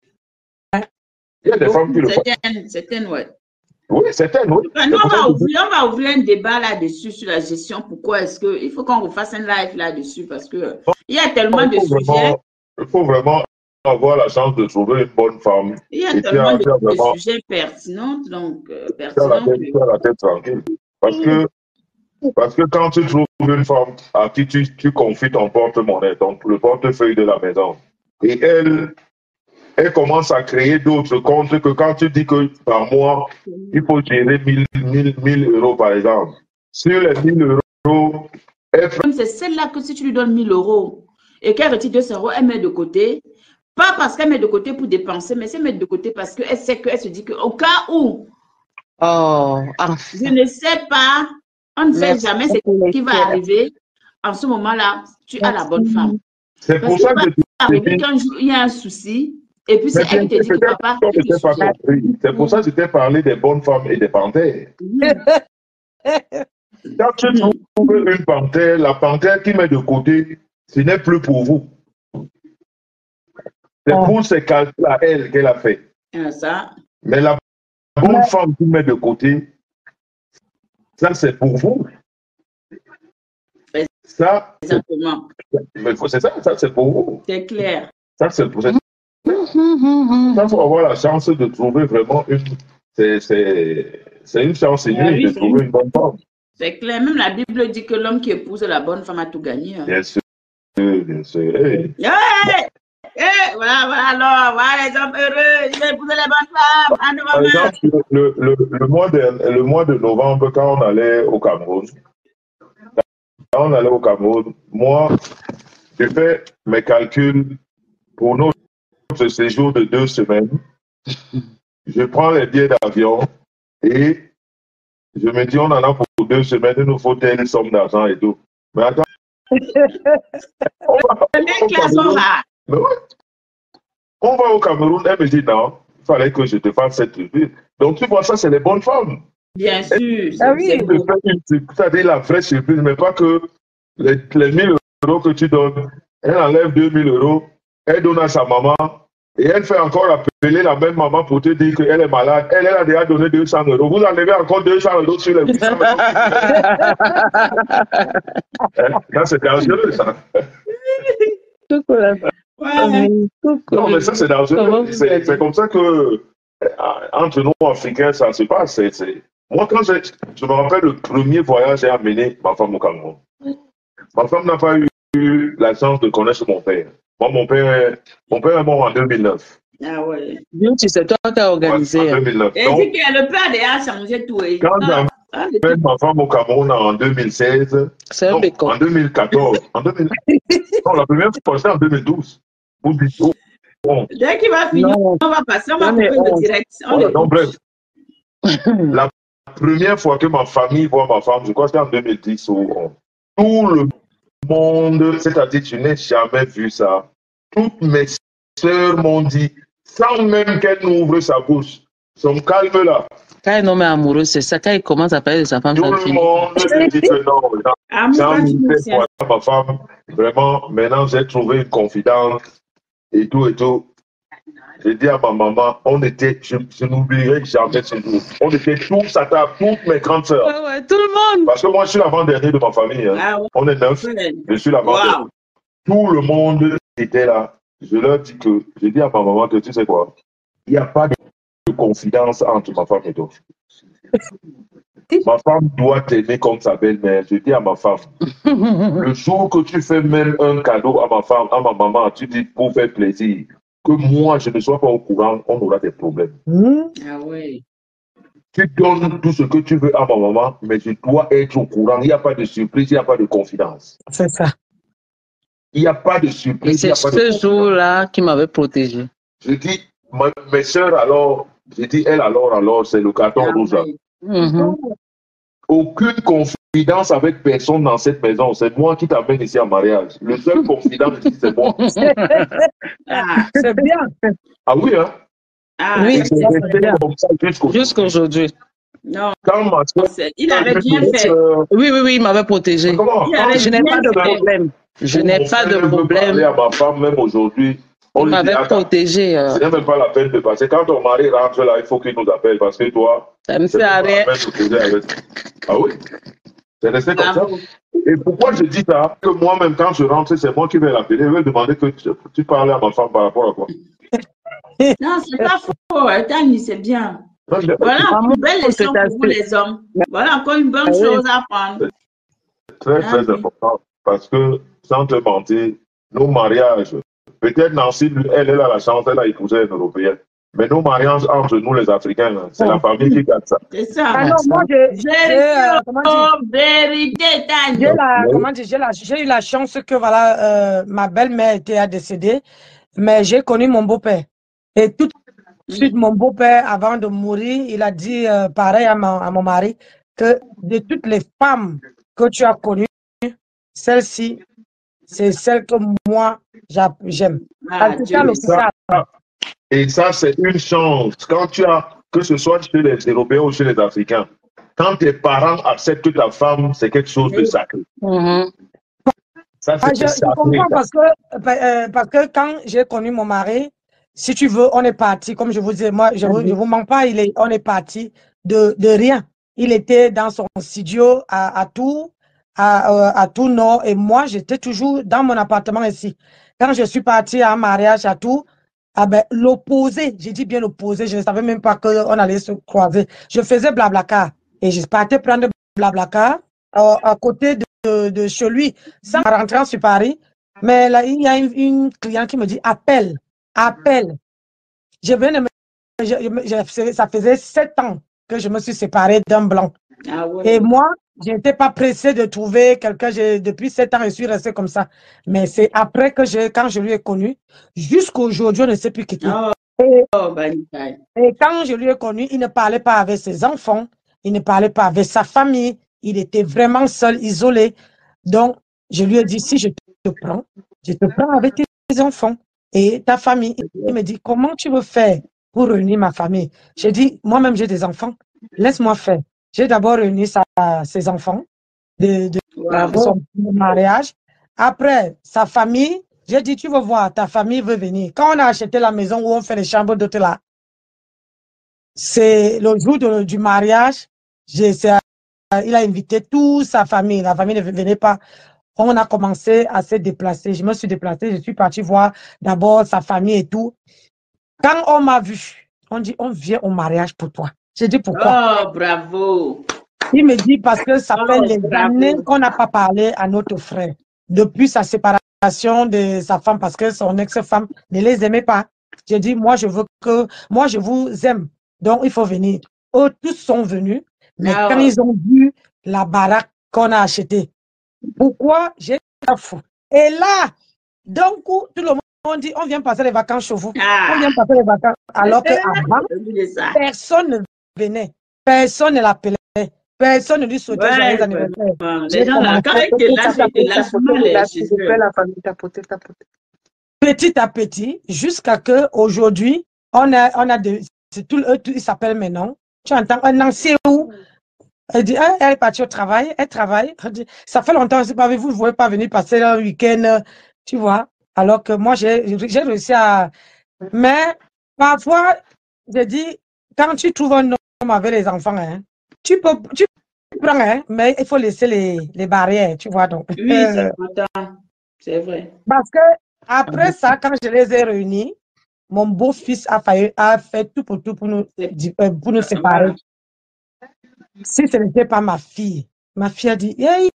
Il y a des femmes qui le font. Certaines, certaines, ouais. Oui, certaines, oui. Nous, on va, ouvrir, on va ouvrir un débat là-dessus sur la gestion. Pourquoi est-ce que il faut qu'on refasse un live là-dessus parce que il y a tellement de Il faut sujets. vraiment, il faut vraiment avoir la chance de trouver une bonne femme. Il y a Et tu tellement as, de, tu as de vraiment sujets pertinents, donc euh, tu as la pertinents. tête, tu as la tête tranquille. Parce que, parce que quand tu trouves une femme à qui tu, tu confies ton porte-monnaie, donc le portefeuille de la maison, et elle, elle commence à créer d'autres comptes que quand tu dis que par mois, il faut gérer mille euros par exemple. Sur les mille euros, elle fait C'est celle-là que si tu lui donnes mille euros et qu'elle retire deux cents euros, elle met de côté. Pas parce qu'elle met de côté pour dépenser, mais c'est mettre de côté parce qu'elle sait qu'elle se dit qu'au cas où, Oh, je ne sais pas, on ne sait Merci jamais ce qui va arriver. En ce moment-là, tu as la bonne femme. C'est Parce pour ça qu'il que va arriver qu'un jour, il y a un souci, et puis c'est Mais elle qui te dit que peut-être papa, qu'on tu n'était pas sujet. compris. C'est pour ça que je t'ai parlé des bonnes femmes et des panthères. Quand tu trouves une panthère, la panthère qui met de côté, ce n'est plus pour vous. C'est pour ses calculs à elle qu'elle a fait. Ah, ça, Mais la bonne femme qui met de côté, ça c'est pour vous. Ça, c'est exactement. mais faut- c'est ça, ça c'est pour vous. C'est clair. Ça c'est pour ça. Il faut avoir la chance de trouver vraiment une. C'est c'est- c'est une chance Ah inouïe oui, de c'est trouver une bonne femme. C'est clair. Même la Bible dit que l'homme qui épouse la bonne femme a tout gagné. hein. Bien sûr, bien sûr. Hey. Hey! Hey! Voilà, voilà, alors, voilà les hommes heureux. Ils ont épousé les bonnes femmes. En Par novembre. exemple, le, le, le, mois de, le mois de novembre, quand on allait au Cameroun, quand on allait au Cameroun, moi, je fais mes calculs pour notre séjour de deux semaines. Je prends les billets d'avion et je me dis, on en a pour deux semaines, il nous faut telle somme d'argent et tout. Mais attends, on va, Les classes sont rares. mais ouais. On va au Cameroun, elle me dit non, il fallait que je te fasse cette revue. Donc tu vois, ça, c'est les bonnes femmes. Bien sûr. Ah oui. c'est beau. C'est-à-dire la vraie surprise, mais pas que les, les mille euros que tu donnes, elle enlève deux mille euros, elle donne à sa maman, et elle fait encore appeler la même maman pour te dire qu'elle est malade. Elle, elle a déjà donné deux cents euros. Vous enlevez encore deux cents euros sur les huit cents euros. Là, c'est dangereux, ça. coucou la Ouais. coucou. Non, mais ça, c'est Comment dangereux. vous C'est allez? c'est comme ça que, euh, entre nous, Africains, ça se passe. C'est- c'est- Moi, quand j'ai- je me rappelle le premier voyage, j'ai amené ma femme au Cameroun. Ma femme n'a pas eu la chance de connaître mon père. Moi, mon père, mon père est mort en deux mille neuf. Ah ouais. Beauty, c'est toi qui as organisé. Ouais, en deux mille neuf. Et Donc, dit que le père déjà changé tout. Et quand ah, j'ai ah, le amené ma femme au Cameroun en deux mille seize, C'est un non, bécon. en deux mille quatorze, en deux mille... non, la première fois, c'était en deux mille douze. Ou dix- ou- bon, Dès qu'il va finir, Non. on va passer, on va Non, mais couper le on- direct. On voilà, les donc, coupe. bref, la première fois que ma famille voit ma femme, je crois que c'était en deux mille dix, où on- tout le monde, c'est-à-dire je n'ai jamais vu ça. Toutes mes sœurs m'ont dit, sans même qu'elle n'ouvre sa bouche, son calme là. Quand un homme est amoureux, c'est ça. Quand il commence à parler de sa femme, Tout ça le finit. monde me dit que non. Ah, moi, Quand quand tu je me fais ma femme, vraiment, maintenant j'ai trouvé une confidente et tout et tout. J'ai dit à ma maman, on était, je, je n'oublierai jamais ce jour. On était tous à table, toutes mes grandes sœurs. Ouais, ouais, tout le monde. Parce que moi, je suis l'avant-dernier de ma famille. Hein. Ah, ouais. On est neuf, je suis l'avant-dernier. Wow. Tout le monde était là. Je leur dis que, j'ai dit à ma maman que tu sais quoi, il n'y a pas de confidence entre ma femme et toi. Ma femme doit t'aimer comme sa belle-mère. Je dis à ma femme, le jour que tu fais même un cadeau à ma femme, à ma maman, tu dis pour faire plaisir, que moi je ne sois pas au courant, on aura des problèmes. Mmh. Ah ouais. Tu donnes tout ce que tu veux à ma maman, mais je dois être au courant. Il n'y a pas de surprise, il n'y a pas de confidence. C'est ça. Il n'y a pas de Et surprise, il n'y c'est a pas de ce jour-là qui m'avait protégé. Je dis, ma- mes soeurs alors, je dis, elle alors, alors, c'est le carton Ah rouge là. ouais. Mhm. Aucune confidence avec personne dans cette maison. C'est moi qui t'amène ici en mariage. Le seul confident ici, c'est moi. Ah, C'est bien. Ah oui, hein? ah, Oui, Et c'est ça, c'est resté bien. comme ça jusqu'au jusqu'aujourd'hui. non, Quand ma soeur, c'est- il avait bien fait. Oui, oui, oui, il m'avait protégé. Comment? Il Quand avait Je n'ai bien pas de fait. problème. Je n'ai mon pas frère de ne veut problème. parler à ma femme, même aujourd'hui, on Il lui dit, m'avait attends, protégé. euh, ce n'est même pas la peine de passer. Quand ton mari rentre là, il faut qu'il nous appelle parce que toi, Ça me c'est fait pas la rien. peine de causer avec. Ah oui? C'est resté comme ça. Bravo. Et pourquoi je dis ça? Que moi-même, quand je rentre, c'est moi qui vais l'appeler. Je vais demander que tu, tu parles à ma femme par rapport à quoi? Non, c'est pas faux. hein, Tani, c'est bien. Non, je- Voilà Ah, une moi, belle je leçon pour vous t'assure. les hommes. Voilà encore une bonne Ah oui. chose à apprendre. Très, Ah très oui. important. Parce que, sans te mentir, nos mariages, peut-être Nancy, lui, elle, elle a la chance, elle a épousé un Européen. Mais nos mariages entre nous, les Africains, là, c'est la famille qui garde ça. C'est ça. Ah non, moi, j'ai, j'ai, euh, comment dire, Vérité, j'ai Tani. la, Oui. comment dire, j'ai la, j'ai eu la chance que, voilà, euh, ma belle-mère était décédée, mais j'ai connu mon beau-père. Et tout de suite, mon beau-père, avant de mourir, il a dit, euh, pareil à mon, à mon mari, que de toutes les femmes que tu as connues, celle-ci, c'est celle que moi, j'a- j'aime. Ah, En tout Dieu cas, merci. l'hôpital. Et ça, c'est une chance. Quand tu as, que ce soit chez les Européens ou chez les Africains, quand tes parents acceptent ta femme, c'est quelque chose de sacré. Mhm. Ça, Ah, c'est je, je sacré. comprends parce que, euh, parce que quand j'ai connu mon mari, si tu veux, on est parti, comme je vous dis, moi, je vous, je vous mens pas, il est, on est parti de, de rien. Il était dans son studio à, à Tours, à, euh, à Tours Nord, et moi, j'étais toujours dans mon appartement ici. Quand je suis partie à un mariage à Tours, ah ben, l'opposé, j'ai dit bien l'opposé, je ne savais même pas qu'on allait se croiser. Je faisais Blablacar et je partais prendre Blablacar euh, à côté de, de, de chez lui, sans rentrer sur Paris. Mais là, il y a une, une cliente qui me dit appelle, appelle. Je venais de me- je- je- ça faisait sept ans que je me suis séparée d'un blanc. Ah ouais. Et moi, je n'étais pas pressée de trouver quelqu'un. j'ai- Depuis sept ans, je suis restée comme ça. Mais c'est après que je, quand je lui ai connu, jusqu'aujourd'hui, on ne sait plus quitter. Oh, Et, oh, Banitaï. et quand je lui ai connu, il ne parlait pas avec ses enfants, il ne parlait pas avec sa famille, il était vraiment seul, isolé. Donc, je lui ai dit, si je te prends, je te prends avec tes enfants et ta famille. Il me dit, comment tu veux faire pour réunir ma famille? J'ai dit, moi-même, j'ai des enfants, laisse-moi faire. J'ai d'abord réuni sa, ses enfants de, de, Wow. de son mariage. Après, sa famille, j'ai dit, tu veux voir, ta famille veut venir. Quand on a acheté la maison où on fait les chambres d'hôtel là, c'est le jour de- du mariage, j'ai- c'est- il a invité toute sa famille. La famille ne venait pas. On a commencé à se déplacer. Je me suis déplacée, je suis partie voir d'abord sa famille et tout. Quand on m'a vu, on dit, on vient au mariage pour toi. J'ai dit, pourquoi? Oh, bravo. Il me dit, parce que ça Oh, fait les bravo. années qu'on n'a pas parlé à notre frère. Depuis sa séparation de sa femme, parce que son ex-femme ne les aimait pas. J'ai dit, moi, je veux que, moi, je vous aime. Donc, il faut venir. Eux, tous sont venus. Mais Ah quand ouais. ils ont vu la baraque qu'on a achetée, pourquoi j'ai la fou? Et là, d'un coup, tout le monde dit, on vient passer les vacances chez vous. Ah. On vient passer les vacances. Alors qu'avant, J'ai oublié ça. personne ne venait. Personne ne l'appelait. Personne ne lui souhaitait Ouais, joyeux ouais, anniversaire. ouais. J'ai Les gens là, commencé quand ils te lâchent, ils te lâchent mal, les chez eux. la famille tapoter, tapoter. petit à petit, jusqu'à que aujourd'hui, on a, on a de, c'est tout, eux, tout- ils s'appellent maintenant. Tu entends un ancien où elle dit, ah, elle est partie au travail, elle travaille. Elle dit, ça fait longtemps, c'est pas avec vous, vous ne pouvez pas venir passer un week-end, euh, tu vois. Alors que moi, j'ai j'ai réussi à. Mais parfois, je dis, quand tu trouves un homme avec les enfants, hein, tu peux, tu prends, hein, mais il faut laisser les, les barrières, tu vois. Donc, Oui, c'est euh, important. C'est vrai. parce que après ça, quand je les ai réunis, mon beau-fils a, failli- a fait tout pour tout pour nous, C'est- di- euh, pour nous séparer. Voilà. Si ce n'était pas ma fille, ma fille a dit, hey,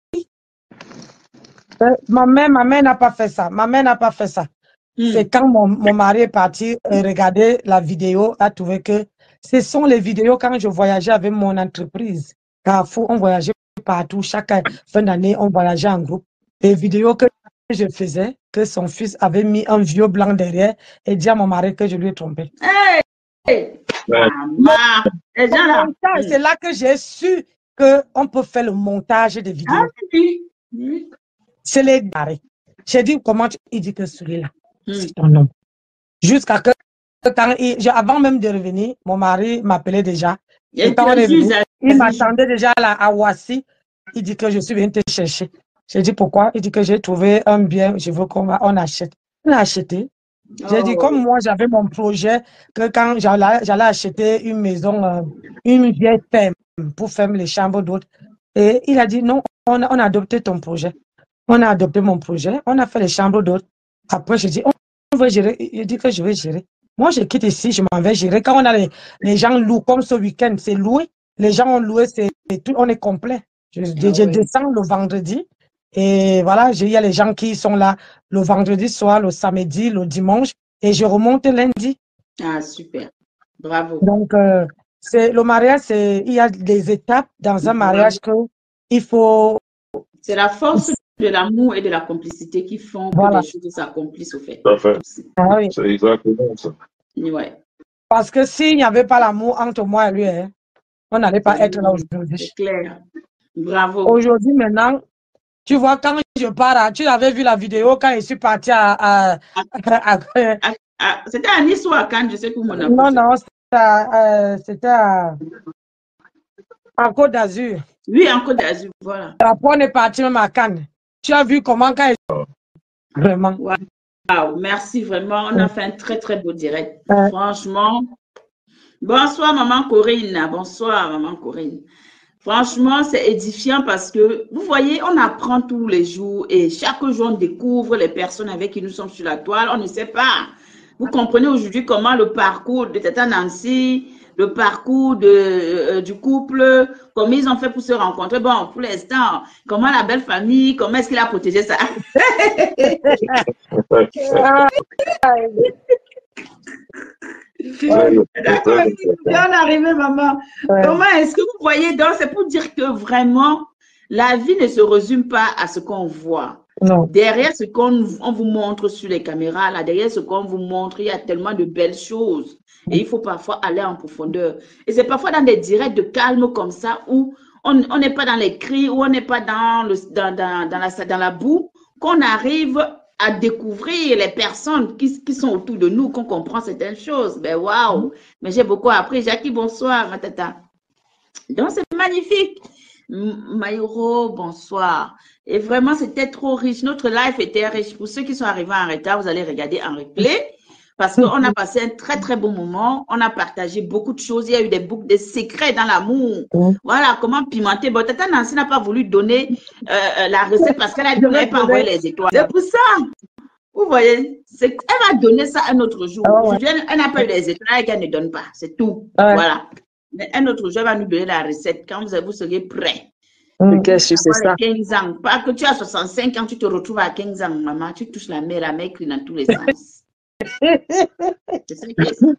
euh, ma mère, ma mère n'a pas fait ça, ma mère n'a pas fait ça. Hmm. C'est quand mon, mon mari est parti euh, regarder la vidéo, a trouvé que ce sont les vidéos quand je voyageais avec mon entreprise. Carrefour, on voyageait partout, chaque fin d'année, on voyageait en groupe. Les vidéos que je faisais, que son fils avait mis un vieux blanc derrière et dit à mon mari que je lui ai trompé. Hey! Hey! Ouais. Maman! Les gens là. Montage, Hmm. c'est là que j'ai su qu'on peut faire le montage des vidéos. Ah oui. Oui. C'est les barrés. J'ai dit, comment tu... Il dit que celui-là, Hmm. c'est ton nom. Jusqu'à que, quand il- je- avant même de revenir, mon mari m'appelait déjà. Et Et quand on puis, est venu, Zazie. il m'attendait déjà là, à Ouassi. Il dit que je suis venu te chercher. J'ai dit pourquoi? Il dit que j'ai trouvé un bien, je veux qu'on va- on achète. On a acheté. J'ai dit, Oh. comme moi, j'avais mon projet, que quand j'allais j'allais acheter une maison, euh, une vieille ferme pour faire les chambres d'hôtes. Et il a dit, non, on a, on a adopté ton projet. On a adopté mon projet, on a fait les chambres d'hôtes. Après, je dis, on, on va gérer. Il dit que je vais gérer. Moi, je quitte ici, je m'en vais gérer. Quand on a les, les gens louent, comme ce week-end, c'est loué. Les gens ont loué, c'est tout, on est complet. Je, je, Ah je ouais. descends le vendredi. Et voilà, j'ai- il y a les gens qui sont là le vendredi soir, le samedi, le dimanche. Et je remonte lundi. Ah, super. Bravo. Donc, euh, c'est, le mariage, c'est, il y a des étapes dans un mariage que il faut. C'est la force de l'amour et de la complicité qui font que Voilà. les choses s'accomplissent au fait. Tout à fait. Ah oui. C'est exactement ça. Ouais. Parce que s'il n'y avait pas l'amour entre moi et lui, hein, on n'allait pas C'est être là c'est aujourd'hui. clair. Bravo. Aujourd'hui, maintenant, tu vois, quand je pars, à- tu avais vu la vidéo quand je suis partie à. à- à- à- Ah, ah, c'était à Nice ou à Cannes, je sais que mon non, non, c'était à, euh, c'était à, à Côte d'Azur. Oui, en Côte d'Azur, voilà. Après, on est parti même à Cannes. Tu as vu comment quand vraiment. Wow, merci vraiment. On a fait un très, très beau direct. Ouais. Franchement. Bonsoir, maman Corinne. Bonsoir, maman Corinne. Franchement, c'est édifiant parce que, vous voyez, on apprend tous les jours et chaque jour, on découvre les personnes avec qui nous sommes sur la toile. On ne sait pas. Vous comprenez aujourd'hui comment le parcours de Tata Nancy, le parcours de, euh, du couple, comment ils ont fait pour se rencontrer. Bon, pour l'instant, comment la belle famille, comment est-ce qu'il a protégé ça? Bien arrivé, maman. Ouais. Comment est-ce que vous voyez? Donc, c'est pour dire que vraiment, la vie ne se résume pas à ce qu'on voit. Non. Derrière ce qu'on on vous montre sur les caméras, là, derrière ce qu'on vous montre, il y a tellement de belles choses. Et il faut parfois aller en profondeur. Et c'est parfois dans des directs de calme comme ça où on n'est pas dans les cris, où on n'est pas dans, le, dans, dans, dans, la, dans la boue, qu'on arrive à découvrir les personnes qui, qui sont autour de nous, qu'on comprend certaines choses. Ben waouh! Mais j'ai beaucoup appris. Jackie, bonsoir, ma tata. Donc, c'est magnifique. Maïro, bonsoir. Et vraiment, c'était trop riche. Notre live était riche. Pour ceux qui sont arrivés en retard, vous allez regarder en replay. Parce qu'on a passé un très, très bon moment. On a partagé beaucoup de choses. Il y a eu des boucles de secrets dans l'amour. Mm. Voilà, comment pimenter. Bon, Tata Nancy n'a pas voulu donner euh, la recette parce qu'elle n'avait pas envoyé les étoiles. C'est pour ça. Vous voyez, elle va donner ça un autre jour. Ah ouais. Aujourd'hui, elle n'a pas eu les étoiles et qu'elle ne donne pas. C'est tout. Ouais. Voilà. Mais un autre jour, elle va nous donner la recette quand vous, vous serez prêts. Mm. Qu'est-ce que c'est ça? quinze ans. Pas que tu as soixante-cinq ans, tu te retrouves à quinze ans, maman. Tu touches la mer, la mer crie dans tous les sens. C'est ça qui est ça.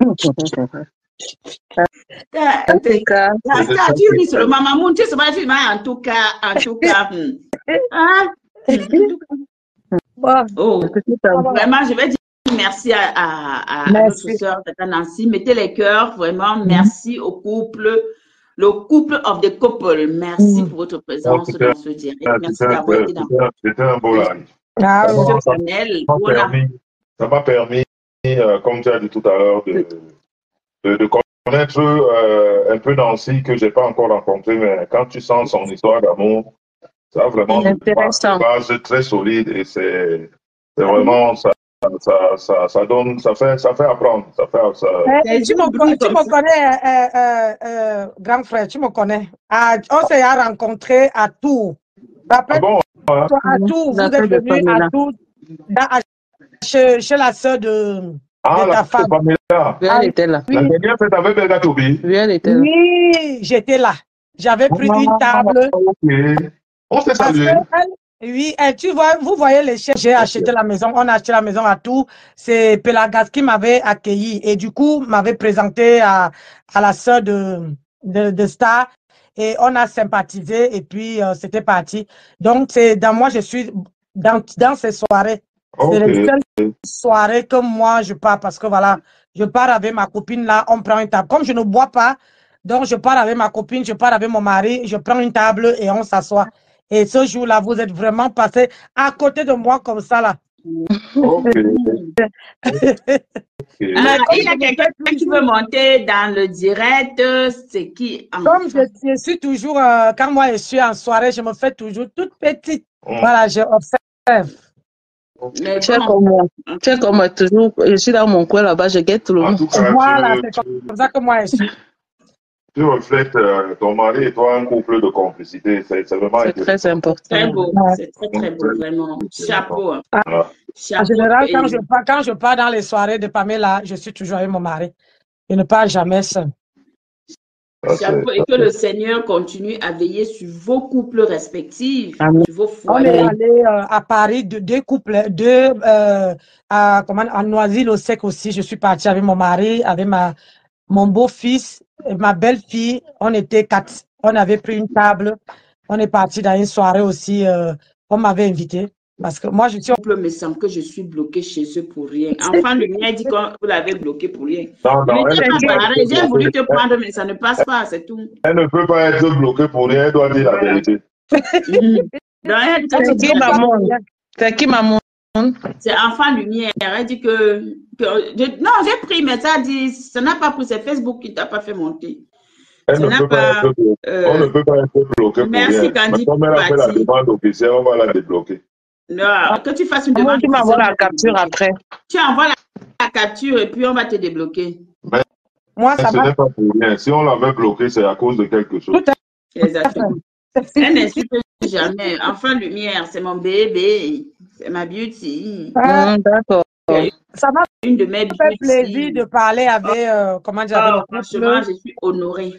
En tout cas, Rasta, tu ris sur le maman, tu sais pas, tu dis, en tout cas, en tout cas. hmm. Hein? En tout cas. Bon. Oh, Ah, vraiment, je vais dire merci à, à, à Merci. notre soeur Tata Nancy. Mettez les cœurs, vraiment. Merci au couple. Le couple of the couple. Merci Mm. pour votre présence C'était dans ce direct. un, Merci c'était un- d'avoir été dans c'était un- c'était un beau live. Ah oui. Vraiment, ça Chanel. m'a Voilà. permis, ça m'a permis euh, comme tu as dit tout à l'heure, de, de, de connaître euh, un peu Nancy que je n'ai pas encore rencontré, mais quand tu sens son histoire d'amour, ça a vraiment une Intéressant. base très solide et c'est c'est vraiment ça, ça, ça, ça donne, ça fait, ça fait apprendre, ça fait, ça, Eh, tu me, con- tu me connais, euh, euh, euh, grand frère, tu me connais. Ah, on s'est rencontrés à Tours. ah bon, hein? À Tours, vous La êtes sœur de venus à Pamela. Tours, dans- à- chez, chez la sœur de, Ah, de la ta femme. Pamela. Oui, elle était là. Oui. La dernière fête avec Belga Tobi. Oui, elle était là. Oui, j'étais là. J'avais pris une table. Ok. On s'est Parce salué. que elle- oui, et tu vois, vous voyez les chefs, j'ai acheté la maison, on a acheté la maison à Tours. C'est Pelagas qui m'avait accueilli et du coup m'avait présenté à, à la sœur de, de, de Star et on a sympathisé et puis euh, c'était parti. Donc c'est dans moi, je suis dans, dans ces soirées. C'est Ok. les seules soirées que moi je pars parce que voilà, je pars avec ma copine là, on prend une table. Comme je ne bois pas, donc je pars avec ma copine, je pars avec mon mari, je prends une table et on s'assoit. Et ce jour-là, vous êtes vraiment passé à côté de moi comme ça là. Ok. Ah, il y a quelqu'un qui veut monter dans le direct. C'est qui? Comme je, je suis toujours, euh, quand moi je suis en soirée, je me fais toujours toute petite. Mm. Voilà, je observe. Mais Tu es bon, comme moi. Tu es comme moi, toujours. Je suis dans mon coin là-bas, je guette tout le En monde. tout cas, Voilà, tu, c'est tu, comme ça que moi je suis. tu reflètes euh, ton mari et toi un couple de complicité. C'est c'est vraiment C'est intéressant. très important. très beau. Ouais. C'est très, très beau, vraiment. Chapeau. hein. Voilà. En Chapeau. général, quand Et- je, pars, quand je pars dans les soirées de Pamela, je suis toujours avec mon mari. Je ne pars jamais seul. Ça, c'est- Chapeau, et que le Seigneur continue à veiller sur vos couples respectifs, Amen. sur vos On est foyers. allé euh, à Paris, deux, deux couples, deux euh, à, comment, à Noisy-le-Sec aussi. Je suis partie avec mon mari, avec ma, mon beau-fils, et ma belle-fille. On était quatre. On avait pris une table. On est parti dans une soirée aussi. Euh, on m'avait invité. Parce que moi, je suis. couple me semble que je suis bloquée chez eux pour rien. Enfin, le mien dit qu'on vous l'avez bloqué pour rien. Non, non, Je elle n'étais ne, peut pas pas pareil. être J'ai voulu te bloquée. prendre, mais ça ne passe pas, c'est tout. Elle ne peut pas être bloquée pour rien. Elle doit dire la vérité. Mhm. Donc, elle dit que C'est tu qui dis- maman? C'est qui maman? c'est enfant lumière. Elle dit que, que je- non, j'ai pris, mais ça dit, ça n'a pas pris, c'est Facebook qui ne t'a pas fait monter. Elle Ça ne n'a peut pas pas. être bloquée. euh, On ne peut pas être bloqué pour merci, rien. Candy, Mais comme elle a fait la Patti. demande officielle, on va la débloquer. non, que tu fasses une Maman, demande. tu m'envoies la officielle, capture après. Tu envoies la, la capture et puis on va te débloquer. Moi, ça Ce va. n'est pas pour rien. Si on l'avait bloqué, c'est à cause de quelque chose. Tout à Exactement. Elle n'insulte jamais. Enfant lumière, c'est mon bébé. C'est ma beauty. Euh, Hum, D'accord. ça m'a Une de mes fait plaisir beauty. de parler avec, euh, comment dire, avec Oh, le couple. franchement, je suis honorée.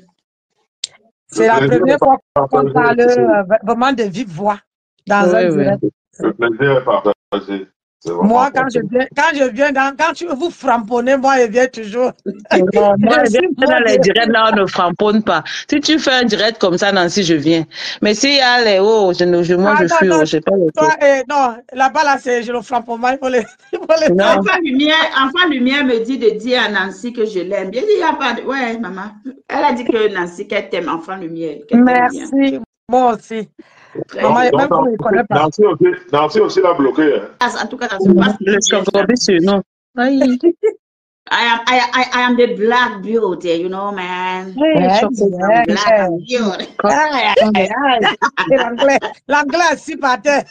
C'est la Le plaisir première est fois qu'on partagé. parle euh, vraiment de vive voix dans Oui, un oui. direct. Le plaisir est partagé. C'est vraiment Moi, quand je partagé. viens, quand je viens dans, quand tu vous framponnez, moi, je viens toujours. Non, moi, Je je suis viens dans les modérée. directs, là, on ne framponne pas. Si tu fais un direct comme ça, Nancy, je viens. Mais s'il y a les oh, je, ne- je, moi, Ah je non, fuis, non, oh, je sais pas le toi, truc. eh, non, là-bas, là, c'est, je le framponne, il faut les, il faut les Non. Enfant lumière, enfant lumière me dit de dire à Nancy que je l'aime. J'ai dit, il n'y a pas de. Ouais, maman. Elle a dit que Nancy, qu'elle t'aime, enfant lumière. qu'elle t'aime bien. Merci, moi aussi. Très Maman, bien. Donc, même vous ne le connaissez pas. Nancy aussi, Nancy aussi l'a bloqué. Hein. En tout cas, ça se passe. Le chocobi sur nous. Aïe. I am, I, I, I am the black beauty, you know, man. Oui, le Yeah, chocobi. yeah, Black yeah. beauty. Aïe, aïe, aïe. Et l'anglais, l'anglais assis par terre.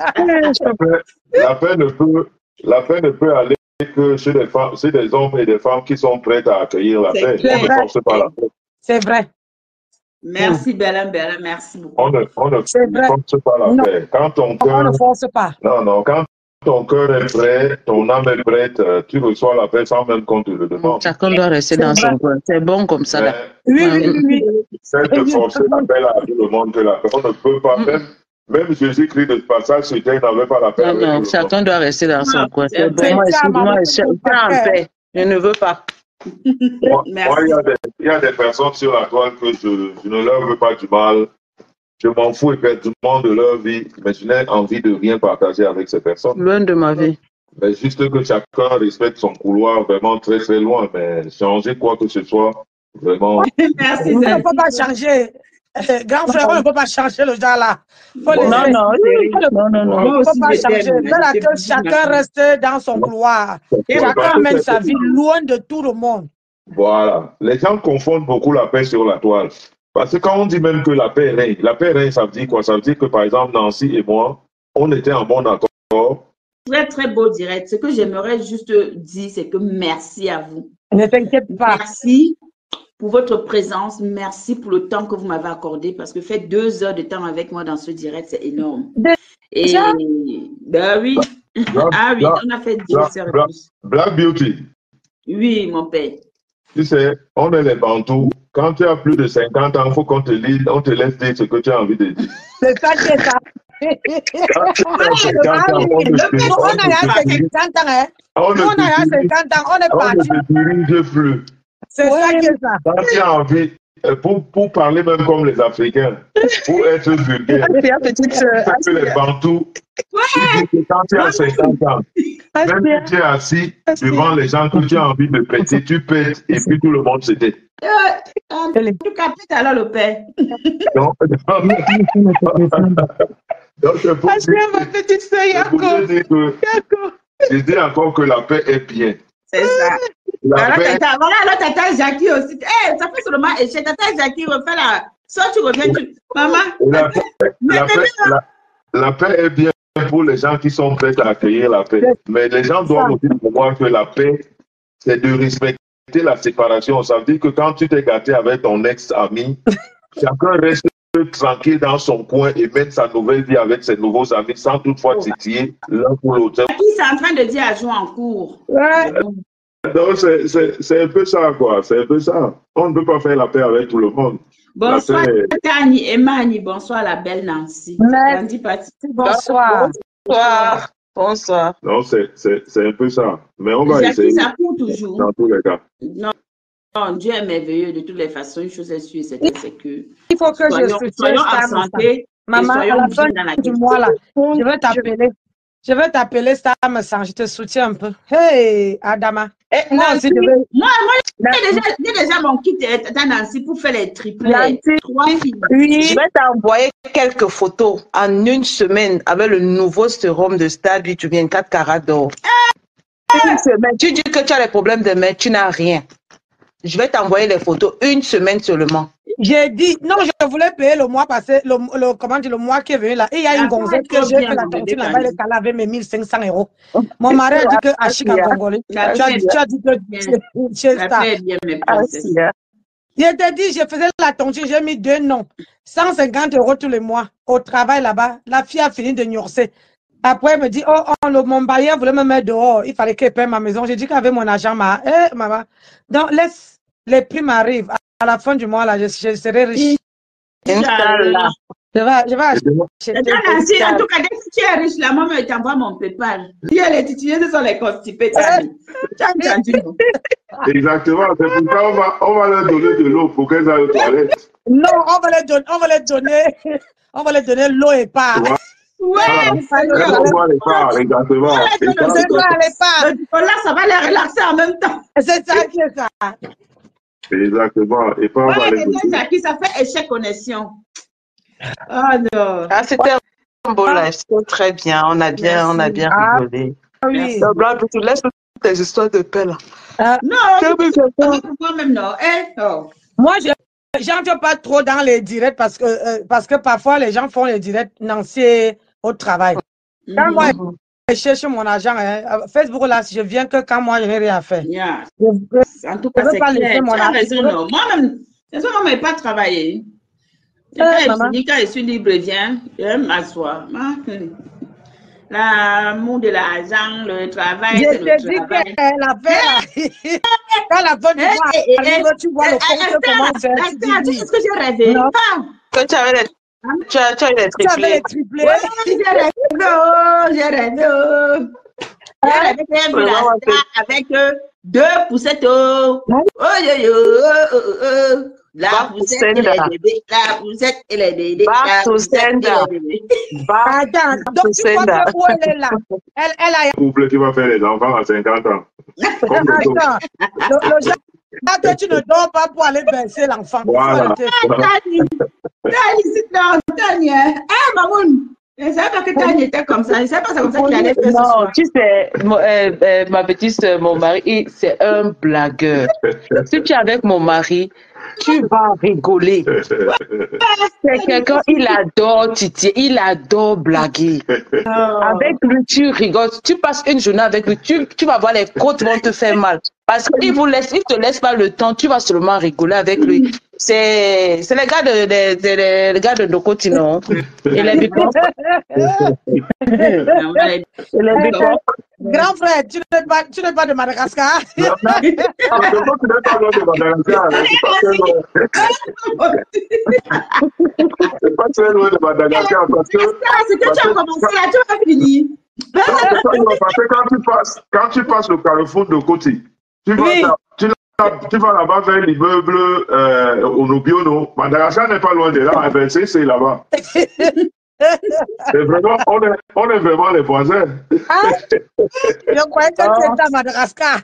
La paix ne peut, la paix ne peut aller que chez des femmes, chez des hommes et des femmes qui sont prêts à accueillir la C'est paix. clair. On ne force pas la paix. C'est vrai. Merci, Bella, Bella, merci beaucoup. On ne, on ne C'est vrai. force pas la Non. paix. Quand ton On cœur, ne force pas. non, non, quand ton cœur est prêt, ton âme est prête, euh, tu reçois la paix sans même qu'on te le demande. Chacun doit rester C'est dans vrai. son coin. C'est bon comme ça, là. Mais Oui, oui, oui, oui. celle de forcer la paix là, à tout le monde que la paix, on ne peut pas, Mm. même, même Jésus-Christ de passage sur terre n'avait pas la paix Non, avec tout non, le monde. chacun doit rester dans son Ah, coin. c'est C'est bon, vrai. moi, C'est ça, excuse-moi, maman, je suis c'est en pas paix. Je ne veux pas. Moi, Merci. moi, il y a des, il y a des personnes sur la toile que je, je ne leur veux pas du mal. Je m'en fous éperdument de leur vie, mais je n'ai envie de rien partager avec ces personnes. Loin de ma vie. Mais juste que chacun respecte son couloir vraiment très très loin. Mais changer quoi que ce soit, Vraiment. Merci. On ne peut pas changer. Euh, grand frère, on ne peut pas changer le genre là. Faut Non, laisser. non, non, non, non. On ne peut pas changer. Là, que chacun reste dans son couloir. Chacun mène sa vie loin de tout le monde. Voilà. Les gens confondent beaucoup la paix sur la toile. Parce que quand on dit même que la paix règne, la paix règne, ça veut dire quoi? Ça veut dire que, par exemple, Nancy et moi, on était en bon accord. Très, très beau direct. Ce que j'aimerais juste dire, c'est que merci à vous. Ne t'inquiète pas. Merci pour votre présence. Merci pour le temps que vous m'avez accordé parce que faire deux heures de temps avec moi dans ce direct, c'est énorme. Et, ben oui. Black, ah oui, Black, on a fait deux Black, heures. Black, Black Beauty. Oui, mon père. Tu sais, on est les Bantous. Quand tu as plus de cinquante ans, il faut qu'on te lise, on te laisse dire ce que tu as envie de dire. C'est ça qui est ça. Quand tu as cinquante ans, on ne te- On a cinquante ans, hein. on ne On a te dirige- cinquante ans, on est on parti. ne te dirige plus. C'est ça qui est ça. Quand tu as envie, euh, pour, pour parler même comme les Africains, pour être vulgaire, Aspia, petite sœur. parce que les Bantous, ils disent que quand tu as cinquante ans, même si tu es assis devant les gens que tu as envie de péter, tu pètes et puis tout le monde se tait. Euh, en tout cas, peut-être alors le père. Donc, donc c'est pour Aspia, dire- ma petite sœur, c'est pour Yako. te dire que je dis encore que la paix est bien. C'est ça. La Alors, paix, tata, voilà, alors, tata Jackie aussi. Eh, ça fait seulement échec. Tata Jackie refait la. Soit tu reviens, tu. Maman. la paix, la paix, la- la paix est bien pour les gens qui sont prêts à accueillir la paix. Mais les gens doivent aussi savoir que la paix, c'est de respecter la séparation. Ça veut dire que quand tu t'es gâté avec ton ex-ami, chacun reste tranquille dans son coin et mène sa nouvelle vie avec ses nouveaux amis sans toutefois titiller l'un pour l'autre. Qui c'est en train de dire à jouer en cours? Ouais. Donc, c'est- c'est c'est un peu ça, quoi. C'est un peu ça. On ne peut pas faire la paix avec tout le monde. Bonsoir, La paix- tata Annie, Emma Annie. Bonsoir, la belle Nancy. Merci. Nancy Patti. Bonsoir. Bonsoir. Bonsoir. Non, c'est c'est- c'est un peu ça. Mais on va Jackie, essayer ça court toujours. dans tous les cas. Non, non, Dieu est merveilleux de toutes les façons. Une chose est sûre, c'est que, c'est que Il faut que je soyons, soutienne soyons en Sam. santé et Maman, à soyons la bien fin dans la du question. mois, là, je vais t'appeler. Je vais t'appeler Sam sans, je te soutiens un peu. Hey, Adama. Eh, Moi Nancy, aussi, je vais. Moi, moi j'ai déjà, j'ai déjà mon kit euh, tata Nancy pour faire les triplets. Nancy. Trois filles. Oui. je vais t'envoyer quelques photos en une semaine avec le nouveau sérum de Stade huit, tu viens quatre carats d'or. Une semaine. Tu dis que tu as les problèmes de main, tu n'as rien. Je vais t'envoyer les photos une semaine seulement. J'ai dit, non, je voulais payer le mois passé, le, le, comment dire, le mois qui est venu là. Et il y a une Ah, gonzette que trop j'ai bien, fait la mon bébé tontine là-bas, elle est Kali. calée avec mes mille cinq cents euros. Mon mari a dit que Achika Congolais. Tu La as, paix, tu as dit que tu tu es la star. paix est bien, mes Ah, princesses. si, hein. Je t'ai dit, je faisais la tontine, j'ai mis deux noms. cent cinquante euros tous les mois au travail là-bas. La fille a fini de gnorcer. Après, elle me dit, oh, oh le, mon bailleur voulait me mettre dehors. Il fallait qu'elle paie ma maison. J'ai dit qu'avec mon argent, ma, eh, maman. Donc, laisse, les primes arrivent. À, à la fin du mois, là, je, je serai riche. Inch'Allah. Je vais, je vais acheter. Tata Nancy, en tout cas, dès que tu es riche, la maman elle t'envoie mon PayPal. Il y a les titillés, ce sont les constipés. Tu as dit. Tu as entendu, non? Exactement. C'est pour ça qu'on va, on va leur donner de l'eau pour qu'elles aillent aux toilettes. Non, on va les donner, on va les donner, on va les donner l'eau et pas. Ouais. Ouais, Elles vont boire les parts, exactement. Et ça, C'est ça, elle est pas. le Nicolas, ça va les relaxer en même temps. C'est ça qui est ça. Exactement. Et pas on va Ouais, les mais donner. Jackie, ça fait échec connexion. Ah non. Ah, c'était un beau live, c'était très bien. On a bien, on a bien Ah. rigolé. Oui. Donc, là, tu laisses toutes tes histoires de paix là. Non, Que me fait-on? moi-même, non. Eh, non. Moi, je n'entre pas trop dans les directs parce que, euh, parce que parfois les gens font les directs Nancy au travail. Quand moi, Mhm. je cherche mon argent, hein, Facebook là, je viens que quand moi, je n'ai rien à faire. Yeah. Je- En tout Je cas, veux c'est pas laisser clair. mon Tu as argent. raison, non. Moi-même, c'est ça, moi, je n'ai pas travaillé. Et Euh, quand je maman. finis, quand je suis libre, je viens, je vais m'asseoir. Ah, hum. L'amour de l'argent, le travail, Je c'est te le dis travail. qu'elle a fait là. Quand la bonne Eh, voix eh, eh, arrive, tu vois le Eh, compte Esther, comment faire. Tu Esther, tu dis sais oui. ce que j'ai rêvé? Non. Ah, Que tu avais les, tu as, tu as eu les Tu avais triplés. les triplés. ouais, j'ai rêvé, oh, j'ai rêvé, oh. J'ai Hein? rêvé que j'ai vu la Vraiment, star avec euh, deux poussettes, oh. Oh, yo, yo, oh, oh, oh. La Va poussette et Poussenda. les bébés, la poussette et les bébés, Va la poussette et Poussenda. les bébés. Va Attends, donc tu vois Poussenda. que où elle est là. Elle, elle a. Couple qui va faire les enfants à cinquante ans. Comme le taux. Attends, le, le genre Là, toi, tu ne dors pas pour aller bercer l'enfant. Voilà. Tani, Tani, c'est non, Tani. Eh, Mamoun, je ne savais pas que Tani était comme ça. Je ne savais pas que c'est comme ça qu'il allait faire ce Non, soir. tu sais, mon- euh, euh, ma petite soeur, mon mari, il- c'est un blagueur. Si tu es avec mon mari, tu vas rigoler. C'est quelqu'un, il adore titiller, il adore blaguer. Avec lui, tu rigoles. Tu passes une journée avec lui, tu, tu vas voir les côtes vont te faire mal. Parce qu'il vous laisse, il te laisse pas le temps, tu vas seulement rigoler avec lui. C'est, c'est les gars de, de, de- de- les gars de Dokoti, non? Et les Bicons. Et les Bicons. Grand frère, tu n'es pas, tu n'es pas de Madagascar. Non, non, tu n'es pas loin de Madagascar. hein. C'est pas très loin de Madagascar parce que. C'est que tu as commencé là, tu as fini. Parce que quand tu passes, quand tu passes le carrefour de côté, tu vas, Oui. là- tu, là- tu vas là-bas vers l'immeuble euh, Onobiono. Madagascar n'est pas loin de là, eh ben, c'est c'est là-bas. C'est vraiment, on est, on est vraiment les voisins. Ah, je croyais que tu étais à Madagascar.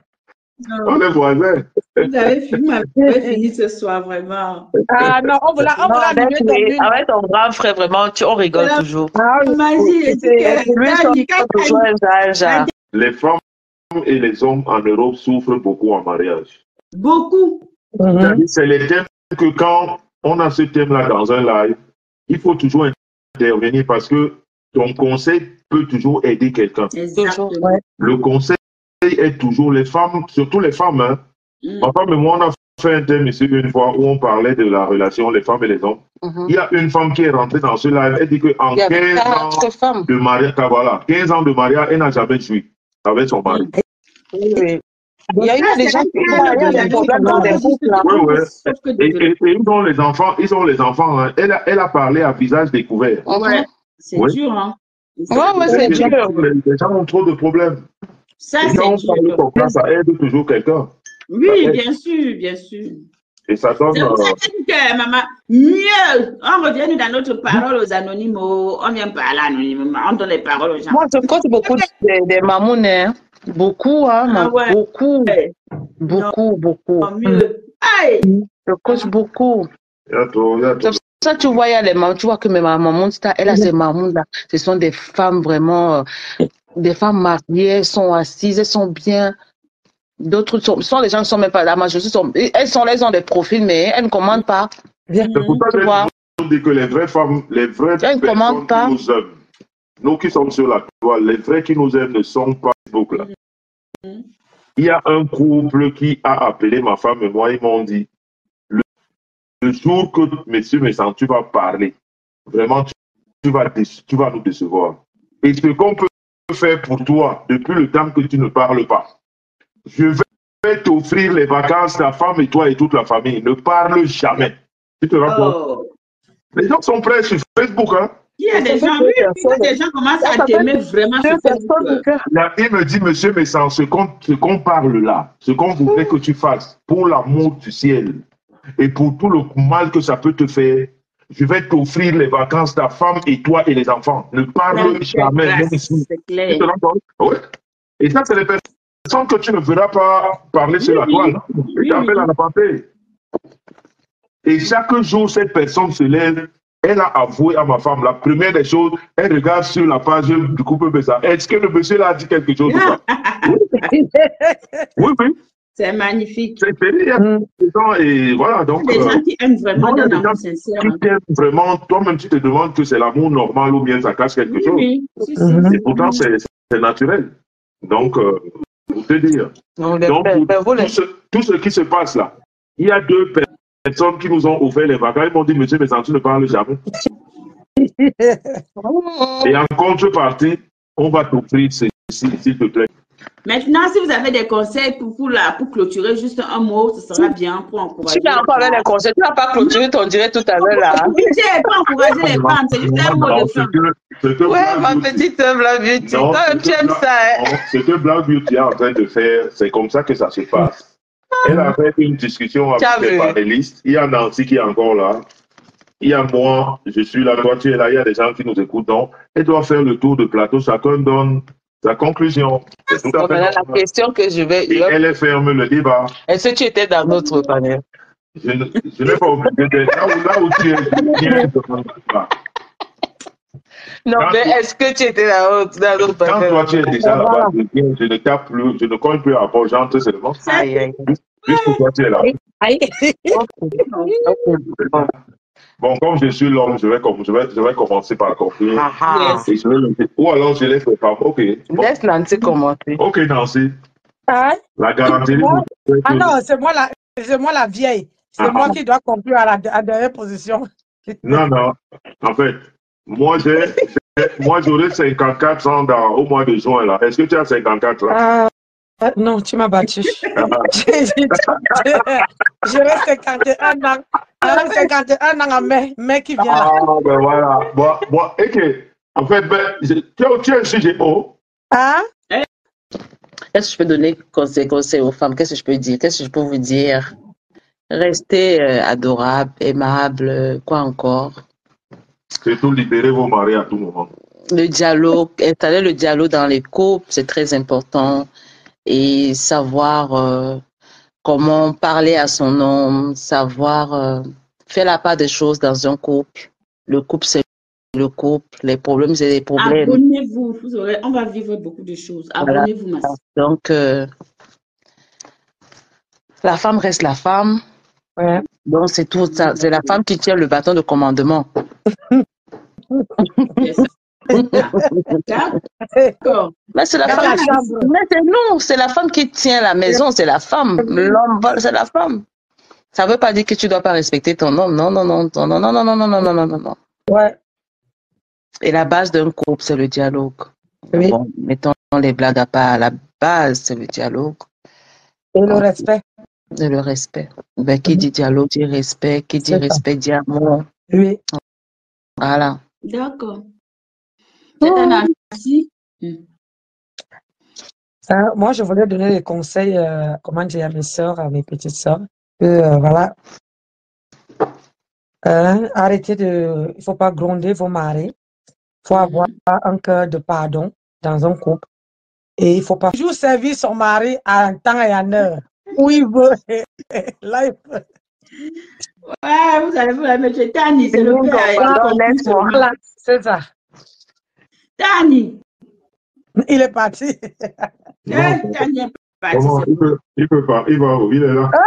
On est voisins. Vous avez fini, vous avez fini ce soir, vraiment. Ah non, on voulait, on Non, voulait avec, animer ton lui, but. avec ton grand frère, vraiment, tu, on rigole Voilà. toujours. Ah, oui. Imagine, C'est- c'est c'est lui, que son- Tani, quand toujours un genre, genre. Les femmes et les hommes en Europe souffrent beaucoup en mariage. beaucoup. C'est-à-dire, c'est les thèmes que quand on a ce thème-là dans un live, il faut toujours intervenir parce que ton conseil peut toujours aider quelqu'un. Exactement. Ouais. Le conseil est toujours les femmes, surtout les femmes. Hein. Mm. Ma femme et moi, on a fait un thème ici une fois où on parlait de la relation les femmes et les hommes. Mhm. Il y a une femme qui est rentrée dans ce live, elle dit qu'en Il y a quinze ans quatre femmes. de mariage, voilà, quinze ans de mariage, elle n'a jamais joui avec son mari. Oui, oui. Il y a eu des gens qui il y a- il y a des problèmes dans des couples. là. Ouais, ouais. Sauf que Et, et- et ils ont les enfants, ils ont les enfants. Hein. Elle, a, elle a parlé à visage découvert. Ouais, c'est Ouais. dur, hein. Ouais, ouais, c'est Les gens- dur. Les, les gens ont trop de problèmes. Ça, Les gens c'est ont parlé dur. comme ça, ça aide toujours quelqu'un. Oui, bien sûr, bien sûr. Et ça donne. C'est pour ça euh, que, maman, mieux, on revient dans notre parole aux anonymes, au- on vient parler anonymement, on donne les paroles aux gens. Moi, je coach beaucoup des, des mamounes. Hein. Beaucoup, hein, Ah ma- ouais. beaucoup, Ouais, beaucoup, beaucoup. tant mieux. Aïe! Je coach beaucoup. il y a trop- il y a trop- Ça, tu vois, il y a les mamans, tu vois que mes mamans, elle a ces mamans là. Ce sont des femmes vraiment, euh, des femmes mariées, elles sont assises, elles sont bien. D'autres sont, sont des gens qui sont même pas la majorité sont, elles sont là, elles ont des profils, mais elles ne commandent pas. C'est pour ça Tu que vois. je dis que les vraies femmes, les vraies Elles ne personnes commandent pas. qui nous aiment, nous qui sommes sur la toile, les vrais qui nous aiment ne sont pas Facebook là. Mhm. Il y a un couple qui a appelé ma femme et moi, ils m'ont dit, le, le jour que, messieurs, mes enfants, tu vas parler, vraiment, tu, tu vas, déce- tu vas nous décevoir. Et ce qu'on peut faire pour toi, depuis le temps que tu ne parles pas, je vais t'offrir les vacances, ta femme et toi et toute la famille. Ne parle jamais. Tu te rends compte? Oh. Les gens sont prêts sur Facebook. Hein? Il y a des gens, oui, oui, quand des gens commencent à t'aimer vraiment sur Deux Facebook. personnes, Il, a- il me dit, monsieur Messan, ce qu'on ce qu'on parle là, ce qu'on voudrait que tu fasses pour l'amour du ciel et pour tout le mal que ça peut te faire, je vais t'offrir les vacances, ta femme et toi et les enfants. Ne parle jamais. Même ici. C'est Tu clair. te rends compte? Ouais. Et ça, c'est les personnes que tu ne verras pas parler sur la Oui, toile. oui. Tu t'appelles à la pensée. Et chaque jour, cette personne se lève. Elle a avoué à ma femme, la première des choses, elle regarde sur la page du couple Bessa. Est-ce que le monsieur là a dit quelque chose ou pas? Oui, oui. C'est magnifique. C'est il y a des gens et voilà. Donc, Des euh, gens qui aiment vraiment non, il y a d'un des amour gens sincère. qui hein. t'aiment vraiment, toi-même tu te demandes que c'est l'amour normal ou bien ça cache quelque Oui, chose. oui. Si, si. Mhm. Et pourtant, c'est c'est naturel. Donc, euh, pour te dire. Non, les Donc, frères, pour ben, vous, les- tout, ce, tout ce qui se passe là, il y a deux personnes qui nous ont offert les vacances. Ils m'ont dit, monsieur, mes enfants ne parlent jamais. Et en contrepartie, on va t'offrir ceci, s'il te plaît. Maintenant, si vous avez des conseils pour, pour, la, pour clôturer juste un mot, ce sera bien pour encourager. Tu n'as encore avec les conseils, tu n'as pas clôturé ton direct tout à l'heure là. Oui, c'est pour encourager les femmes, c'est juste un mot Non, de ce fin. que, ce que Ouais, Black ma Beauty- petite œuvre, la beauty. Non, Toi, ce tu que aimes Black- ça, hein? non, ce que Black Beauty est en train de faire, c'est comme ça que ça se passe. Elle a fait une discussion avec T'as les vu? panélistes. Il y a Nancy qui est encore là. Il y a moi, je suis là, toi tu es là, il y a des gens qui nous écoutent. Donc, elle doit faire le tour de plateau. Chacun donne Sa conclusion. C'est tout à Bon, fait maintenant, la normal. question que je vais... Et elle est ferme le débat. Est-ce que tu étais dans notre panel? Je ne- je n'ai pas obligé d'être là où, là où tu es. Je viens de demander pas. Non, Quand mais toi- est-ce que tu étais dans notre, dans notre Quand panel? toi tu es déjà là-bas, Voilà. je, viens, je ne tape plus, je ne cogne plus à rapport, j'entre seulement. Aïe, aïe. Puisque toi tu es là. Aïe. Ok. Ok. Bon. Bon, comme je suis l'homme, je vais, com- je, vais, je vais commencer par conclure. Ah, ah. Et je vais le- Ou alors je laisse le pas. Ok. Bon. Laisse Nancy commenter. Ok, Nancy. Hein? La garantie. Moi? vous- Ah non, c'est moi la, c'est moi la vieille. C'est Ah, moi ah. qui dois conclure à la, à la dernière position. Non, non. En fait, moi, j'ai, j'ai- moi, j'aurai cinquante-quatre ans dans, au mois de juin, là. Est-ce que tu as cinquante-quatre ans? Ah, ah, non, tu m'as battu. Ah, J'ai- j'ai- j'ai- J'aurai cinquante et un ans. J'aurai cinquante et un ans en mai, mai qui vient là. ah, ben voilà. Bon, bon, ok. En fait, ben, je- tu as tu as un sujet haut. Hein? Qu'est-ce que je peux donner conseil, conseil aux femmes? Qu'est-ce que je peux dire? Qu'est-ce que je peux vous dire? Restez euh, adorable, aimable, euh, quoi encore? Surtout libérer vos maris à tout moment. Le dialogue, installer le dialogue dans les couples, c'est très important. Et savoir euh, comment parler à son homme, savoir euh, faire la part des choses dans un couple. Le couple, c'est le couple. Les problèmes, c'est des problèmes. Abonnez-vous, vous aurez, on va vivre beaucoup de choses. Voilà. Abonnez-vous, ma sœur. Donc, euh, la femme reste la femme. Ouais. Donc, c'est tout ça. C'est la femme qui tient le bâton de commandement. Yes. D'accord. Mais c'est la Dans femme. la qui- chambre. Mais c'est non, c'est la femme qui tient la maison, c'est la femme. L'homme, c'est la femme. Ça ne veut pas dire que tu ne dois pas respecter ton homme. Non, non, non, non, non, non, non, non, non, non, non, non, non. Ouais. Et la base d'un couple, c'est le dialogue. Oui. Bon, mettons les blagues à part. La base, c'est le dialogue Et le respect. et le respect. Ben, qui dit dialogue dit respect. Qui dit C'est ça. respect dit amour. Oui. Voilà. D'accord. C'est un ainsi. Hein, moi, je voulais donner des conseils, euh, comment dire, à mes soeurs, à mes petites soeurs. Que, euh, voilà. Hein, arrêtez de. Il ne faut pas gronder vos maris. Il faut avoir un cœur de pardon dans un couple. Et il ne faut pas toujours servir son mari en temps et en heure. Où il veut. Là, il veut. Ouais, vous allez vous la mettre. Tani, c'est le père. il a compris seulement. Voilà, c'est ça. Tani. Il est parti. Hein, Tani est parti. Comment? Il peut, il peut pas. Il va où? Il est là.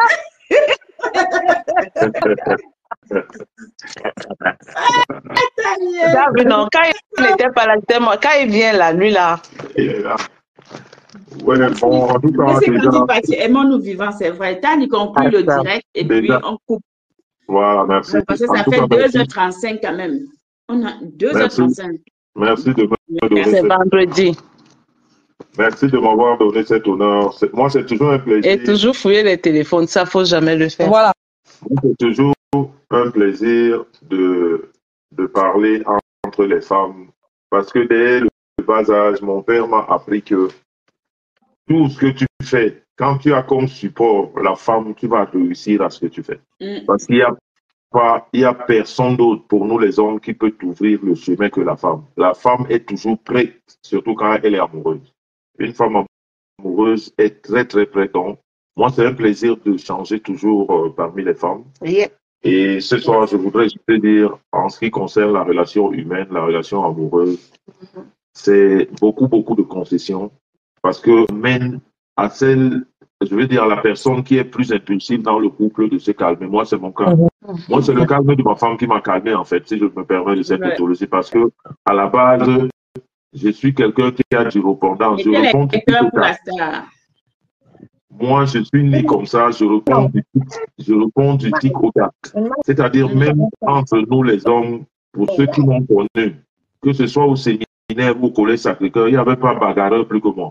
Tani est- T'as vu, non, quand il n'était pas là, c'était moi. Quand il vient là, lui là. Il est là. Ouais, bon, en tout cas, Mais c'est déjà, quand il partit, aimons-nous vivants, c'est vrai. Tani conclut le Ah, ça. direct et puis Déjà. on coupe. voilà, merci. Parce que En ça tout fait cas, deux merci. heures trente-cinq quand même. On a deux heures Merci. trente-cinq. Merci de me donner C'est cette- vendredi. merci de m'avoir donné cet honneur. C'est- Moi, c'est toujours un plaisir. Et toujours fouiller les téléphones, ça, faut jamais le faire. Voilà. C'est toujours un plaisir de, de parler entre les femmes. Parce que dès le bas âge, mon père m'a appris que tout ce que tu fais, quand tu as comme support la femme, tu vas réussir à ce que tu fais. Mm. Parce qu'il n'y a pas, il y a personne d'autre pour nous les hommes qui peut t'ouvrir le chemin que la femme. La femme est toujours prête, surtout quand elle est amoureuse. Une femme amoureuse est très très prête. Donc, moi, c'est un plaisir de changer toujours euh, parmi les femmes. Yeah. Et ce soir, je voudrais juste te dire, en ce qui concerne la relation humaine, la relation amoureuse, c'est beaucoup, beaucoup de concessions parce que mène à celle, je veux dire, à la personne qui est plus impulsive dans le couple de se calmer. Moi, c'est mon cas. Mhm. Moi, c'est le calme de ma femme qui m'a calmé, en fait, si je me permets de cette Ouais. méthodologie, parce que à la base, je suis quelqu'un qui a du répondant. Et Je quel réponds est du le cœur tic au pour la tac. star? Moi, je suis né comme ça, je réponds du tic, je réponds du tic au tac. C'est-à-dire, même entre nous, les hommes, pour ceux qui m'ont connu, que ce soit au séminaire ou au collège Sacré-Cœur, il n'y avait pas bagarreur plus que moi.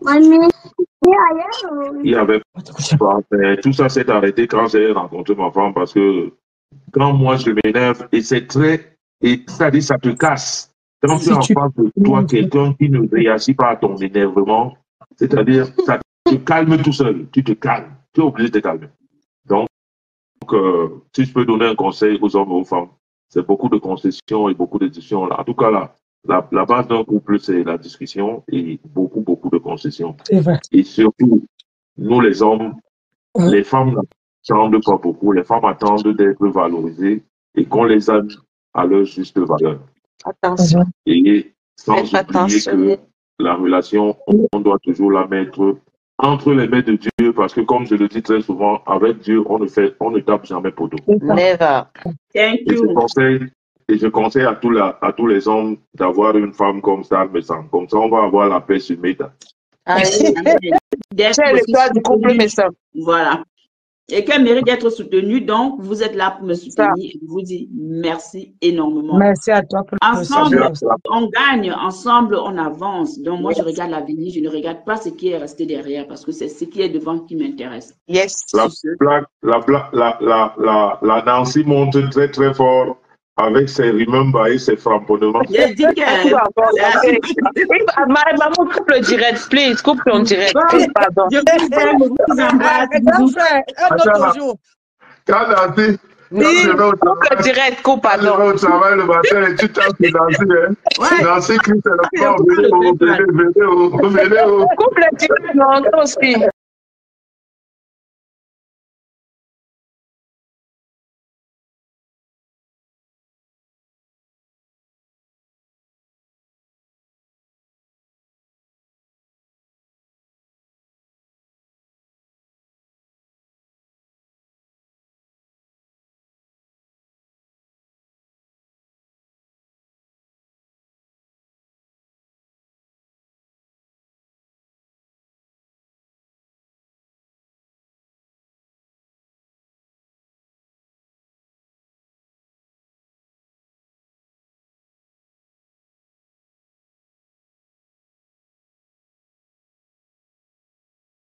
Il y avait pas. Mais tout ça s'est arrêté quand j'ai rencontré ma femme parce que quand moi je m'énerve, et c'est très. Et c'est-à-dire, ça te casse. Quand tu Si as en tu- face de toi quelqu'un qui ne réagit pas à ton énervement, c'est-à-dire, ça te calme tout seul. Tu te calmes. Tu es obligé de te calmer. Donc, euh, si je peux donner un conseil aux hommes et aux femmes, c'est beaucoup de concessions et beaucoup de décisions là. En tout cas, là, la, la base d'un couple, c'est la discussion et beaucoup, beaucoup de concessions. C'est vrai. Et surtout, nous les hommes, Ouais. les femmes n'attendent pas beaucoup. Les femmes attendent d'être valorisées et qu'on les aide à leur juste valeur. Attention. Et sans Faites oublier attention. que la relation, on doit toujours la mettre entre les mains de Dieu, parce que comme je le dis très souvent, avec Dieu, on ne fait, on ne tape jamais poteau. Never. Thank Et je you. conseille, et je conseille à, tous la, à tous les hommes d'avoir une femme comme ça, me semble. Comme ça, on va avoir la paix sur Meta. Allez. D'être C'est aussi l'étoile du couple, soutenu. mais ça. Voilà. Et qu'elle mérite d'être soutenue. Donc, vous êtes là pour me soutenir. Je vous dis merci énormément. Merci à toi pour le Ensemble, message. on gagne. Ensemble, on avance. Donc, moi, je regarde l'avenir. Je ne regarde pas ce qui est resté derrière parce que c'est ce qui est devant qui m'intéresse. Yes. La, Sur ce, plaque, la, plaque, la, la, la, la Nancy monte très, très fort avec ses remember et ses framponnements. j'ai dit que. Maman, coupe le direct, please. Coupe ton direct. Please, pardon. Je vous aime, je vous embrasse. Grand frère, un autre jour. Quand Nancy, quand je vais au Coupe travail, le direct, coupe, quand je pardon. vais au travail le matin et tu tapes sur Nancy, hein. Ouais. Nancy crie, c'est le fort, venez, oh, venez, venez, oh, venez, oh. Coupe le direct, non, toi aussi.